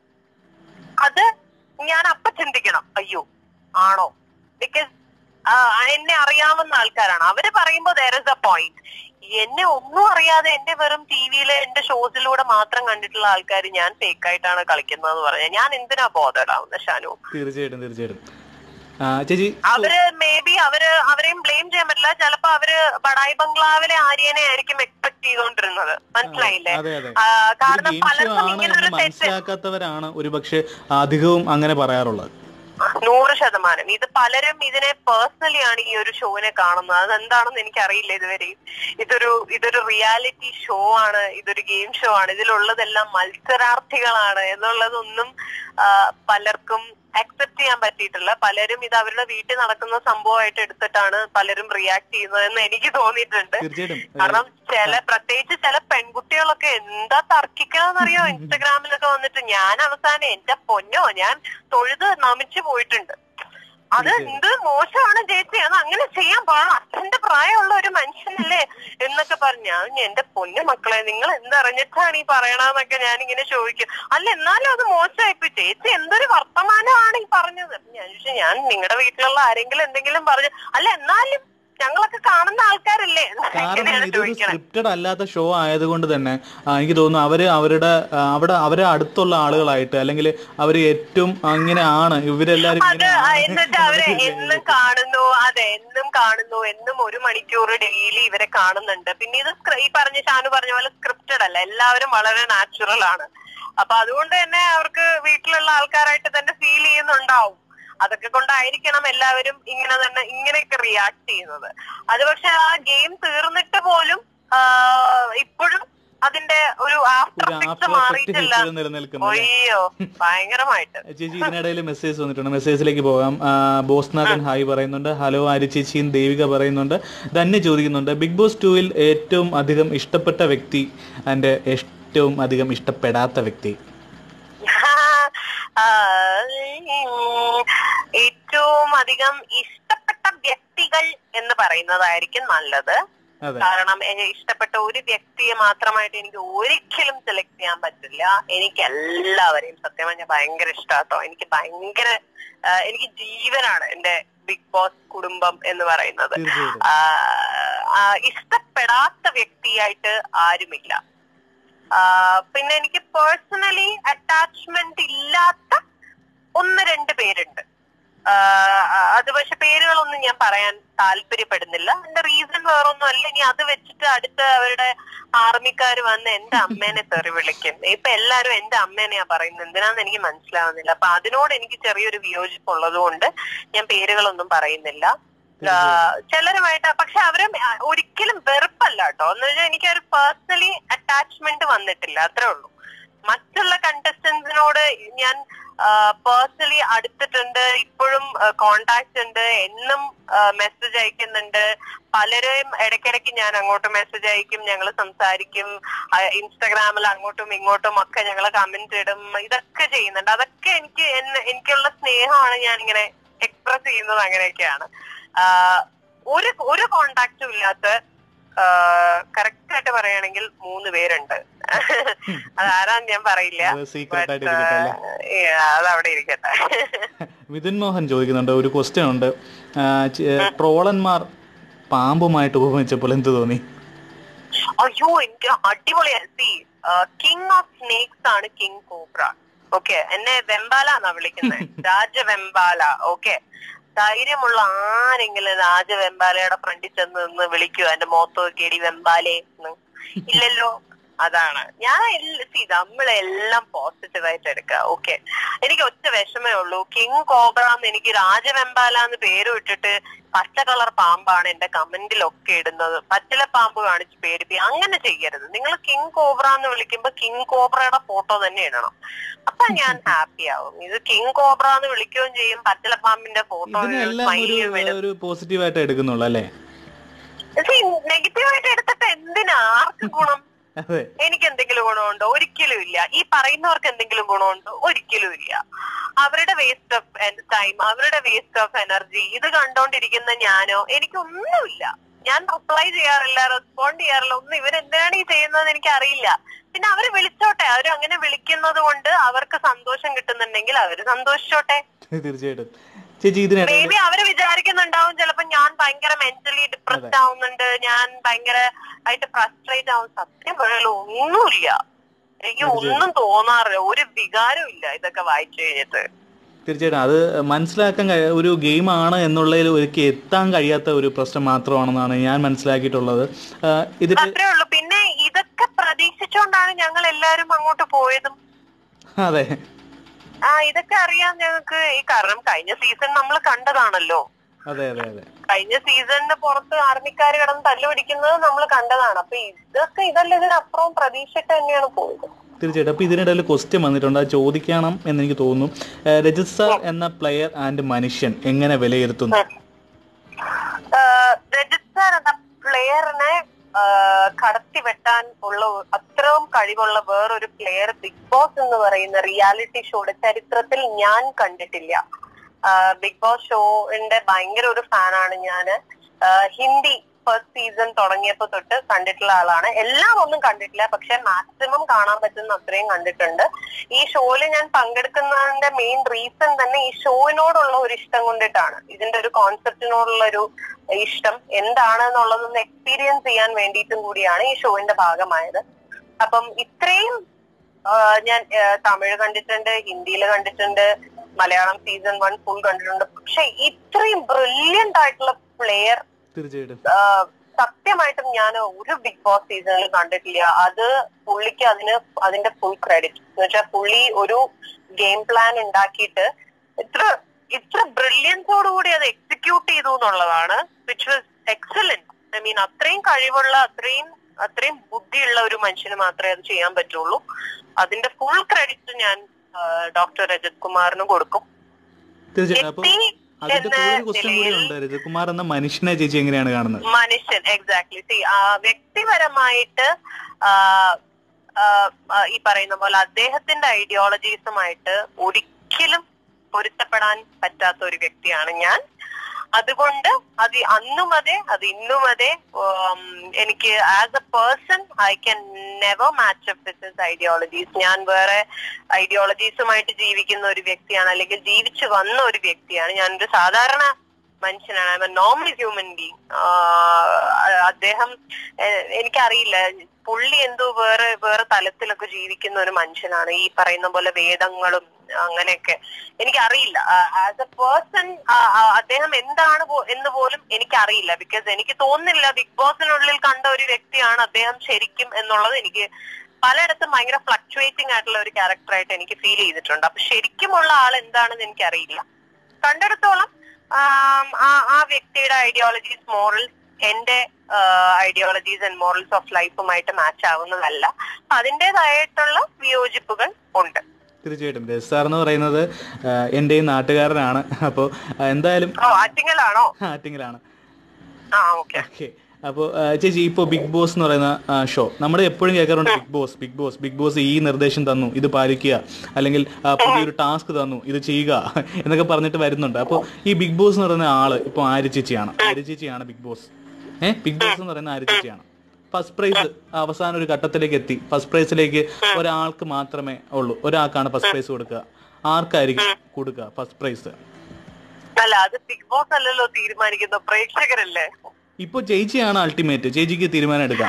അത് ഞാൻ അപ്പൊ ചിന്തിക്കണം അയ്യോ ആണോ. ബിക്കോസ് എന്നെ അറിയാവുന്ന ആൾക്കാരാണ്. അവര് പറയുമ്പോ there is a point. എന്നെ ഒന്നും അറിയാതെ എന്റെ വെറും ടി വിയിലെ എന്റെ ഷോസിലൂടെ മാത്രം കണ്ടിട്ടുള്ള ആൾക്കാർ ഞാൻ ഫേക്ക് ആയിട്ടാണ് കളിക്കുന്നതെന്ന് പറഞ്ഞാൽ ഞാൻ എന്തിനാ ബോധേഡാവുന്ന ഷാനു? തീർച്ചയായിട്ടും തീർച്ചയായിട്ടും ചേച്ചി, അവര് മേ ബി അവര് അവരെയും ബ്ലെയിം ചെയ്യാൻ പറ്റില്ല. ചിലപ്പോ അവര് ബഡായി ബംഗ്ലാവിലെ ആര്യനെ ആയിരിക്കും എക്സ്പെക്ട് ചെയ്തോണ്ടിരുന്നത്. മനസ്സിലായില്ലേ? കാരണം പലർക്കും ഇങ്ങനെ ഒരു മനസ്സിലാക്കാത്തവരാണ് ഒരുപക്ഷെ അധികവും അങ്ങനെ പറയാറുള്ളത്. നൂറ് ശതമാനം. ഇത് പലരും ഇതിനെ പേഴ്സണലി ആണ് ഈ ഒരു ഷോവിനെ കാണുന്നത്. അതെന്താണെന്ന് എനിക്കറിയില്ല ഇതുവരെയും. ഇതൊരു ഇതൊരു റിയാലിറ്റി ഷോ ആണ്, ഇതൊരു ഗെയിം ഷോ ആണ്, ഇതിലുള്ളതെല്ലാം മത്സരാർത്ഥികളാണ് എന്നുള്ളതൊന്നും പലർക്കും അക്സെപ്റ്റ് ചെയ്യാൻ പറ്റിയിട്ടില്ല. പലരും ഇത് അവരുടെ വീട്ടിൽ നടക്കുന്ന സംഭവമായിട്ട് എടുത്തിട്ടാണ് പലരും റിയാക്ട് ചെയ്യുന്നതെന്ന് എനിക്ക് തോന്നിയിട്ടുണ്ട്. കാരണം ചില പ്രത്യേകിച്ച് ചില പെൺകുട്ടികളൊക്കെ എന്താ തർക്കിക്കണമെന്നറിയോ ഇൻസ്റ്റഗ്രാമിലൊക്കെ വന്നിട്ട്. ഞാൻ അവസാനം എന്റെ പൊന്നോ ഞാൻ തൊഴുത് നമിച്ചു പോയിട്ടുണ്ട്. അത് എന്ത് മോശമാണ് ചേച്ചി, അത് അങ്ങനെ ചെയ്യാൻ പാടില്ല, അച്ഛന്റെ പ്രായമുള്ള ഒരു മനുഷ്യനല്ലേ എന്നൊക്കെ പറഞ്ഞു. ഞാൻ എന്റെ പൊന്നു മക്കളെ നിങ്ങൾ എന്തറിഞ്ഞിട്ടാണ് ഈ പറയണെന്നൊക്കെ ഞാനിങ്ങനെ ചോദിക്കും. അല്ല എന്നാലും അത് മോശമായിപ്പോയി ചേച്ചി, എന്തൊരു വർത്തമാനമാണ് ഈ പറഞ്ഞത്. ഞാൻ ചോദിച്ചു ഞാൻ നിങ്ങളുടെ വീട്ടിലുള്ള ആരെങ്കിലും എന്തെങ്കിലും പറഞ്ഞു, അല്ല എന്നാലും ഞങ്ങളൊക്കെ കാണുന്ന ആൾക്കാരല്ലേ. കാരണം ഇതൊരു സ്ക്രിപ്റ്റഡ് അല്ലാത്ത ഷോ ആയതുകൊണ്ട് തന്നെ എനിക്ക് തോന്നുന്നു അവര് അവരുടെ അവിടെ അവരെ അടുത്തുള്ള ആളുകളായിട്ട് അല്ലെങ്കിൽ അവര് ഏറ്റവും അങ്ങനെയാണ് ഇവരെല്ലാരും എന്നിട്ട് അവര് എന്നും കാണുന്നു. അതെ എന്നും കാണുന്നു, എന്നും ഒരു മണിക്കൂർ ഡെയിലി ഇവരെ കാണുന്നുണ്ട്. പിന്നെ ഇത് ഈ പറഞ്ഞ ഷാനു പറഞ്ഞ പോലെ സ്ക്രിപ്റ്റഡ് അല്ല, എല്ലാവരും വളരെ നാച്ചുറൽ ആണ്. അപ്പൊ അതുകൊണ്ട് തന്നെ അവർക്ക് വീട്ടിലുള്ള ആൾക്കാരായിട്ട് തന്നെ ഫീൽ ചെയ്യുന്നുണ്ടാവും. അതൊക്കെ കൊണ്ടായിരിക്കണം എല്ലാവരും ഇങ്ങനെ തന്നെ ഇങ്ങനെയൊക്കെ റിയാക്ട് ചെയ്യുന്നത്. അത് പക്ഷെ ആ ഗെയിം തീർന്നിട്ട് പോലും ഇപ്പോഴും അതിന്റെ ഒരു ആഫ്റ്റർ എഫക്ട്സ് മാറിയിട്ടില്ല. അയ്യോ ഭയങ്കരമായിട്ട്. ചേച്ചി ഇതിനിടയിൽ മെസ്സേജ് വന്നിട്ടുണ്ട്, മെസ്സേജിലേക്ക് പോകാം. ബോസ്നാഥൻ ഹായ് പറയുന്നുണ്ട്. ഹലോ ആര്യ ചേച്ചിയും ദേവിക പറയുന്നുണ്ട്. ധന്യ ചോദിക്കുന്നുണ്ട് ബിഗ് ബോസ് ടൂവിൽ ഏറ്റവും അധികം ഇഷ്ടപ്പെട്ട വ്യക്തി ആൻഡ് ഏറ്റവും അധികം ഇഷ്ടപ്പെടാത്ത വ്യക്തി. ഏറ്റവും അധികം ഇഷ്ടപ്പെട്ട വ്യക്തികൾ എന്ന് പറയുന്നതായിരിക്കും നല്ലത്. കാരണം ഇഷ്ടപ്പെട്ട ഒരു വ്യക്തിയെ മാത്രമായിട്ട് എനിക്ക് ഒരിക്കലും സെലക്ട് ചെയ്യാൻ പറ്റില്ല. എനിക്ക് എല്ലാവരെയും സത്യം പറഞ്ഞാൽ ഭയങ്കര ഇഷ്ടാട്ടോ. എനിക്ക് ഭയങ്കര എനിക്ക് ജീവനാണ് എന്റെ ബിഗ് ബോസ് കുടുംബം എന്ന് പറയുന്നത്. ഇഷ്ടപ്പെടാത്ത വ്യക്തിയായിട്ട് ആരുമില്ല. പിന്നെ എനിക്ക് പേഴ്സണലി അറ്റാച്ച്മെന്റ് ഇല്ലാത്ത ഒന്ന് രണ്ട് പേരുണ്ട്. അത് പക്ഷെ പേരുകളൊന്നും ഞാൻ പറയാൻ താല്പര്യപ്പെടുന്നില്ല. അതിന്റെ റീസൺ വേറൊന്നും അല്ല. ഇനി അത് വെച്ചിട്ട് അടുത്ത അവരുടെ ആർമിക്കാർ വന്ന് എന്റെ അമ്മേനെ തെറി വിളിക്കും. ഇപ്പൊ എല്ലാരും എന്റെ അമ്മേനെയാ പറയുന്നത്, എന്തിനാന്ന് എനിക്ക് മനസ്സിലാവുന്നില്ല. അപ്പൊ അതിനോട് എനിക്ക് ചെറിയൊരു വിയോജിപ്പുള്ളത് കൊണ്ട് ഞാൻ പേരുകളൊന്നും പറയുന്നില്ല. ചിലരുമായിട്ട് പക്ഷെ അവര് ഒരിക്കലും വെറുപ്പല്ല കേട്ടോ. എന്ന് വെച്ചാൽ എനിക്കൊരു പേഴ്സണലി അറ്റാച്ച്മെന്റ് വന്നിട്ടില്ല, അത്രേ ഉള്ളൂ. മറ്റുള്ള കണ്ടസ്റ്റന്റ്സിനോട് ഞാൻ പേഴ്സണലി അടുത്തിട്ടുണ്ട്, ഇപ്പോഴും കോണ്ടാക്ട് ഉണ്ട്, എന്നും മെസ്സേജ് അയക്കുന്നുണ്ട്. പലരെയും ഇടയ്ക്കിടയ്ക്ക് ഞാൻ അങ്ങോട്ട് മെസ്സേജ് അയക്കും, ഞങ്ങൾ സംസാരിക്കും, ഇൻസ്റ്റാഗ്രാമിൽ അങ്ങോട്ടും ഇങ്ങോട്ടും ഒക്കെ ഞങ്ങൾ കമന്റ് ഇടും, ഇതൊക്കെ ചെയ്യുന്നുണ്ട്. അതൊക്കെ എനിക്ക് എനിക്കുള്ള സ്നേഹമാണ് ഞാൻ ഇങ്ങനെ എക്സ്പ്രസ് ചെയ്യുന്നത്. അങ്ങനെയൊക്കെയാണ്. ഒരു ഒരു കോണ്ടാക്റ്റും ഇല്ലാത്ത കറക്റ്റ് ആയിട്ട് പറയുകയാണെങ്കിൽ മൂന്ന് പേരുണ്ട്. അതാരാന്ന് ഞാൻ പറയില്ല, അതവിടെ ഇരിക്കട്ടെ. മിഥുൻ മോഹൻ ചോദിക്കുന്നുണ്ട്, ഒരു ക്വസ്റ്റ്യൻ ഉണ്ട്. ട്രോളന്മാർ പാമ്പുമായിട്ട് ഉപമിച്ചപ്പോൾ എന്ത് തോന്നി? അയ്യോ, എനിക്ക് അടിപൊളിയായി. കിങ് ഓഫ് സ്നേക്സ് ആണ് കിങ് കോബ്ര. ഓക്കെ, എന്നെ വെമ്പാല എന്നാ വിളിക്കുന്നത്, രാജ വെമ്പാല. ഓക്കെ, ധൈര്യമുള്ള ആരെങ്കിലും രാജ വെമ്പാലയുടെ ഫ്രണ്ടിൽ ചെന്ന് നിന്ന് വിളിക്കുവോ എന്റെ മോത്തോ കേടി വെമ്പാലേ? ഇല്ലല്ലോ. അതാണ് ഞാൻ നമ്മളെല്ലാം പോസിറ്റീവായിട്ട് എടുക്കുക. ഓക്കെ, എനിക്ക് ഒറ്റ വിഷമേ ഉള്ളൂ. കിങ് കോബ്ര എന്ന് എനിക്ക് രാജവെമ്പാല എന്ന് പേര് ഇട്ടിട്ട് പച്ച കളർ പാമ്പാണ് എന്റെ കമന്റിലൊക്കെ ഇടുന്നത്. പച്ചില പാമ്പ് കാണിച്ച് പേടിപ്പിക്കുക. അങ്ങനെ ചെയ്യരുത്. നിങ്ങൾ കിങ് കോബ്ര എന്ന് വിളിക്കുമ്പോ കിങ് കോബ്രയുടെ ഫോട്ടോ തന്നെ ഇടണം. അപ്പൊ ഞാൻ ഹാപ്പി ആവും. ഇത് കിങ് കോബ്ര എന്ന് വിളിക്കുകയും ചെയ്യും, പച്ചില പാമ്പിന്റെ ഫോട്ടോ പോസിറ്റീവായിട്ട് എടുക്കുന്നുള്ളൂ അല്ലേ? നെഗറ്റീവായിട്ട് എടുത്തിട്ട് എന്തിനാ? ആർക്ക് ഗുണം? എനിക്ക് എന്തെങ്കിലും ഗുണമുണ്ടോ? ഒരിക്കലും ഇല്ല. ഈ പറയുന്നവർക്ക് എന്തെങ്കിലും ഗുണമുണ്ടോ? ഒരിക്കലും ഇല്ല. അവരുടെ വേസ്റ്റ് ഓഫ് ടൈം, അവരുടെ വേസ്റ്റ് ഓഫ് എനർജി. ഇത് കണ്ടോണ്ടിരിക്കുന്ന ഞാനോ എനിക്കൊന്നുമില്ല. ഞാൻ റിപ്ലൈ ചെയ്യാറില്ല, റെസ്പോണ്ട് ചെയ്യാറില്ല, ഒന്നും. ഇവരെന്തിനാണ് ഈ ചെയ്യുന്നത് എനിക്ക് അറിയില്ല. പിന്നെ അവര് വിളിച്ചോട്ടെ. അവര് അങ്ങനെ വിളിക്കുന്നത് കൊണ്ട് അവർക്ക് സന്തോഷം കിട്ടുന്നുണ്ടെങ്കിൽ അവര് സന്തോഷിച്ചോട്ടെ. തീർച്ചയായിട്ടും. മേ ബി അവര് വിചാരിക്കുന്നുണ്ടാവും ചിലപ്പോ ഞാൻ ഭയങ്കര മെന്റലി ഡിപ്രസ്ഡ് ആവുന്നുണ്ട്, ഞാൻ ഭയങ്കര ആയിട്ട് ഫ്രസ്ട്രേറ്റ് ആവും. സത്യം പറയാലോ ഒന്നുമില്ല. എനിക്ക് ഒന്നും തോന്നാറില്ല, ഒരു വികാരവും ഇല്ല ഇതൊക്കെ വായിച്ചു കഴിഞ്ഞിട്ട്. തീർച്ചയായിട്ടും അത് മനസ്സിലാക്കാൻ ഒരു ഗെയിമാണ് എന്നുള്ളതിൽ ഒരിക്കൽ എത്താൻ കഴിയാത്ത ഒരു പ്രശ്നം മാത്രമാണെന്നാണ് ഞാൻ മനസ്സിലാക്കിയിട്ടുള്ളത്. അത്രേ ഉള്ളൂ. പിന്നെ ഇതൊക്കെ പ്രതീക്ഷിച്ചുകൊണ്ടാണ് ഞങ്ങൾ എല്ലാരും അങ്ങോട്ട് പോയതും. അതെ, ആ ഇതൊക്കെ അറിയാൻ ഞങ്ങൾക്ക്. ഈ കാരണം കഴിഞ്ഞ സീസൺ നമ്മൾ കണ്ടതാണല്ലോ. അതെ അതെ അതെ കഴിഞ്ഞ സീസണിന് പുറത്ത് ആർമിക്കാർ കിടന്ന് തല്ലുപിടിക്കുന്നത് നമ്മൾ കണ്ടതാണ്. അപ്പൊ ഇതൊക്കെ ഇതല്ല, ഇതിനപ്പുറം പ്രതീക്ഷിച്ചിട്ട് തന്നെയാണ് പോയത്. തീർച്ചയായിട്ടും. അപ്പൊ ഇതിനിടയിൽ ക്വസ്റ്റ്യൻ വന്നിട്ടുണ്ട്, അത് ചോദിക്കണം എന്ന് എനിക്ക് തോന്നുന്നു. രജിത് സാർ എന്ന പ്ലെയർ ആൻഡ് മനുഷ്യൻ എങ്ങനെ വിലയിരുത്തുന്നു? രജിത് സാർ എന്ന പ്ലെയറിനെ കടത്തി വെട്ടാൻ ഉള്ള അത്രയും കഴിവുള്ള വേറൊരു പ്ലെയർ ബിഗ് ബോസ് എന്ന് പറയുന്ന റിയാലിറ്റി ഷോയുടെ ചരിത്രത്തിൽ ഞാൻ കണ്ടിട്ടില്ല. ബിഗ് ബോസ് ഷോന്റെ ഭയങ്കര ഒരു ഫാനാണ് ഞാന്. ഹിന്ദി ഫസ്റ്റ് സീസൺ തുടങ്ങിയപ്പോ തൊട്ട് കണ്ടിട്ടുള്ള ആളാണ്. എല്ലാം ഒന്നും കണ്ടിട്ടില്ല, പക്ഷെ മാക്സിമം കാണാൻ പറ്റുന്ന അത്രയും കണ്ടിട്ടുണ്ട്. ഈ ഷോയിൽ ഞാൻ പങ്കെടുക്കുന്നതിന്റെ മെയിൻ റീസൺ തന്നെ ഈ ഷോയിനോടുള്ള ഒരു ഇഷ്ടം കൊണ്ടിട്ടാണ്. ഇതിന്റെ ഒരു കോൺസെപ്റ്റിനോടുള്ള ഒരു ഇഷ്ടം എന്താണ് എന്നുള്ളതൊന്ന് എക്സ്പീരിയൻസ് ചെയ്യാൻ വേണ്ടിയിട്ടും കൂടിയാണ് ഈ ഷോയിന്റെ ഭാഗമായത്. അപ്പം ഇത്രയും ഞാൻ തമിഴ് കണ്ടിട്ടുണ്ട്, ഹിന്ദിയിൽ കണ്ടിട്ടുണ്ട്, മലയാളം സീസൺ വൺ ഫുൾ കണ്ടിട്ടുണ്ട്. പക്ഷെ ഇത്രയും ബ്രില്യന്റ് ആയിട്ടുള്ള പ്ലെയർ സത്യമായിട്ടും ഞാൻ ഒരു ബിഗ് ബോസ് സീസണിൽ കണ്ടിട്ടില്ല. അത് പുള്ളിക്ക് അതിന് അതിന്റെ ഫുൾ ക്രെഡിറ്റ് എന്ന് വെച്ചാൽ പുള്ളി ഒരു ഗെയിം പ്ലാൻ ഉണ്ടാക്കിയിട്ട് ഇത്ര ഇത്ര ബ്രില്യൻസോടുകൂടി അത് എക്സിക്യൂട്ട് ചെയ്തു എന്നുള്ളതാണ് which was excellent. I mean അത്രയും കഴിവുള്ള അത്രയും അത്രയും ബുദ്ധിയുള്ള ഒരു മനുഷ്യന് മാത്രമേ അത് ചെയ്യാൻ പറ്റുള്ളൂ. അതിന്റെ ഫുൾ ക്രെഡിറ്റ് ഞാൻ ഡോക്ടർ രജത് കുമാറിന് കൊടുക്കും. രജത്കുമാർ എന്ന മനുഷ്യനെ ചേച്ചി എങ്ങനെയാണ് കാണുന്നത്? മനുഷ്യൻ എക്സാക്ട്ലി. വ്യക്തിപരമായിട്ട് ഈ പറയുന്ന പോലെ അദ്ദേഹത്തിന്റെ ഐഡിയോളജീസുമായിട്ട് ഒരിക്കലും പൊരുത്തപ്പെടാൻ പറ്റാത്ത ഒരു വ്യക്തിയാണ് ഞാൻ. അതുകൊണ്ട് അത് അന്നും അതെ അത് ഇന്നും അതെ എനിക്ക് as a person I can never match up with his ideologies. ഞാൻ വേറെ ഐഡിയോളജീസുമായിട്ട് ജീവിക്കുന്ന ഒരു വ്യക്തിയാണ്, അല്ലെങ്കിൽ ജീവിച്ചു വന്ന ഒരു വ്യക്തിയാണ്. ഞാനൊരു സാധാരണ മനുഷ്യനാണ്, I am a normal human being. അദ്ദേഹം എനിക്കറിയില്ല, പുള്ളി എന്തോ വേറെ വേറെ തലത്തിലൊക്കെ ജീവിക്കുന്ന ഒരു മനുഷ്യനാണ്. ഈ പറയുന്ന പോലെ വേദങ്ങളും അങ്ങനെയൊക്കെ എനിക്കറിയില്ല. ആസ് എ പേഴ്സൺ അദ്ദേഹം എന്താണ് എന്ന് പോലും എനിക്കറിയില്ല. ബിക്കോസ് എനിക്ക് തോന്നുന്നില്ല ബിഗ് ബോസിനുള്ളിൽ കണ്ട ഒരു വ്യക്തിയാണ് അദ്ദേഹം ശരിക്കും എന്നുള്ളത്. എനിക്ക് പലയിടത്തും ഭയങ്കര ഫ്ലക്ച്വേറ്റിംഗ് ആയിട്ടുള്ള ഒരു ക്യാരക്ടറായിട്ട് എനിക്ക് ഫീൽ ചെയ്തിട്ടുണ്ട്. അപ്പൊ ശരിക്കുമുള്ള ആൾ എന്താണെന്ന് എനിക്കറിയില്ല. കണ്ടിടത്തോളം ആ വ്യക്തിയുടെ ഐഡിയോളജീസ്, മോറൽസ് എന്റെ ഐഡിയോളജീസ് ആൻഡ് മോറൽസ് ഓഫ് ലൈഫുമായിട്ട് മാച്ച് ആവുന്നതല്ല. അതിൻ്റെതായിട്ടുള്ള വിയോജിപ്പുകൾ ഉണ്ട്. തീർച്ചയായിട്ടും രജി സാർ എന്ന് പറയുന്നത് എന്റെയും നാട്ടുകാരനാണ്. അപ്പോൾ എന്തായാലും ആറ്റിങ്ങലാണോ? ആറ്റിങ്ങലാണ്. ഓക്കെ. അപ്പോൾ ചേച്ചി, ഇപ്പോൾ ബിഗ് ബോസ് എന്ന് പറയുന്ന ഷോ നമ്മൾ എപ്പോഴും കേൾക്കാറുണ്ട്, Big Boss Big Boss Big Boss ഈ നിർദ്ദേശം തന്നു, ഇത് പാലിക്കുക, അല്ലെങ്കിൽ പുതിയൊരു ടാസ്ക് തന്നു, ഇത് ചെയ്യുക എന്നൊക്കെ പറഞ്ഞിട്ട് വരുന്നുണ്ട്. അപ്പോൾ ഈ ബിഗ് ബോസ് എന്ന് പറയുന്ന ആള് ഇപ്പോൾ ആര്യ ചേച്ചിയാണ്. ആര്യ ചേച്ചിയാണ് ബിഗ് ബോസ്. ഏഹ് ബിഗ് ബോസ് എന്ന് പറയുന്ന ആര്യ ചേച്ചിയാണ്. ഫസ്റ്റ് പ്രൈസ് അവസാന ഒരു ഘട്ടത്തിലേക്ക് എത്തി. ഫസ്റ്റ് പ്രൈസിലേക്ക് ഒരാൾക്ക് മാത്രമേ ഉള്ളൂ, ഒരാൾക്കാണ് ഫസ്റ്റ് പ്രൈസ് കൊടുക്കുക. ആർക്കായിരിക്കും കൊടുക്കുക ഫസ്റ്റ് പ്രൈസ്? അല്ല, അത് ബിഗ് ബോസ് അല്ലല്ലോ തീരുമാനിക്കുന്ന, പ്രേക്ഷകരല്ലേ. ഇപ്പൊ ചേച്ചിയാണ് അൾട്ടിമേറ്റ്, ചേച്ചിക്ക് തീരുമാനം എടുക്കാം.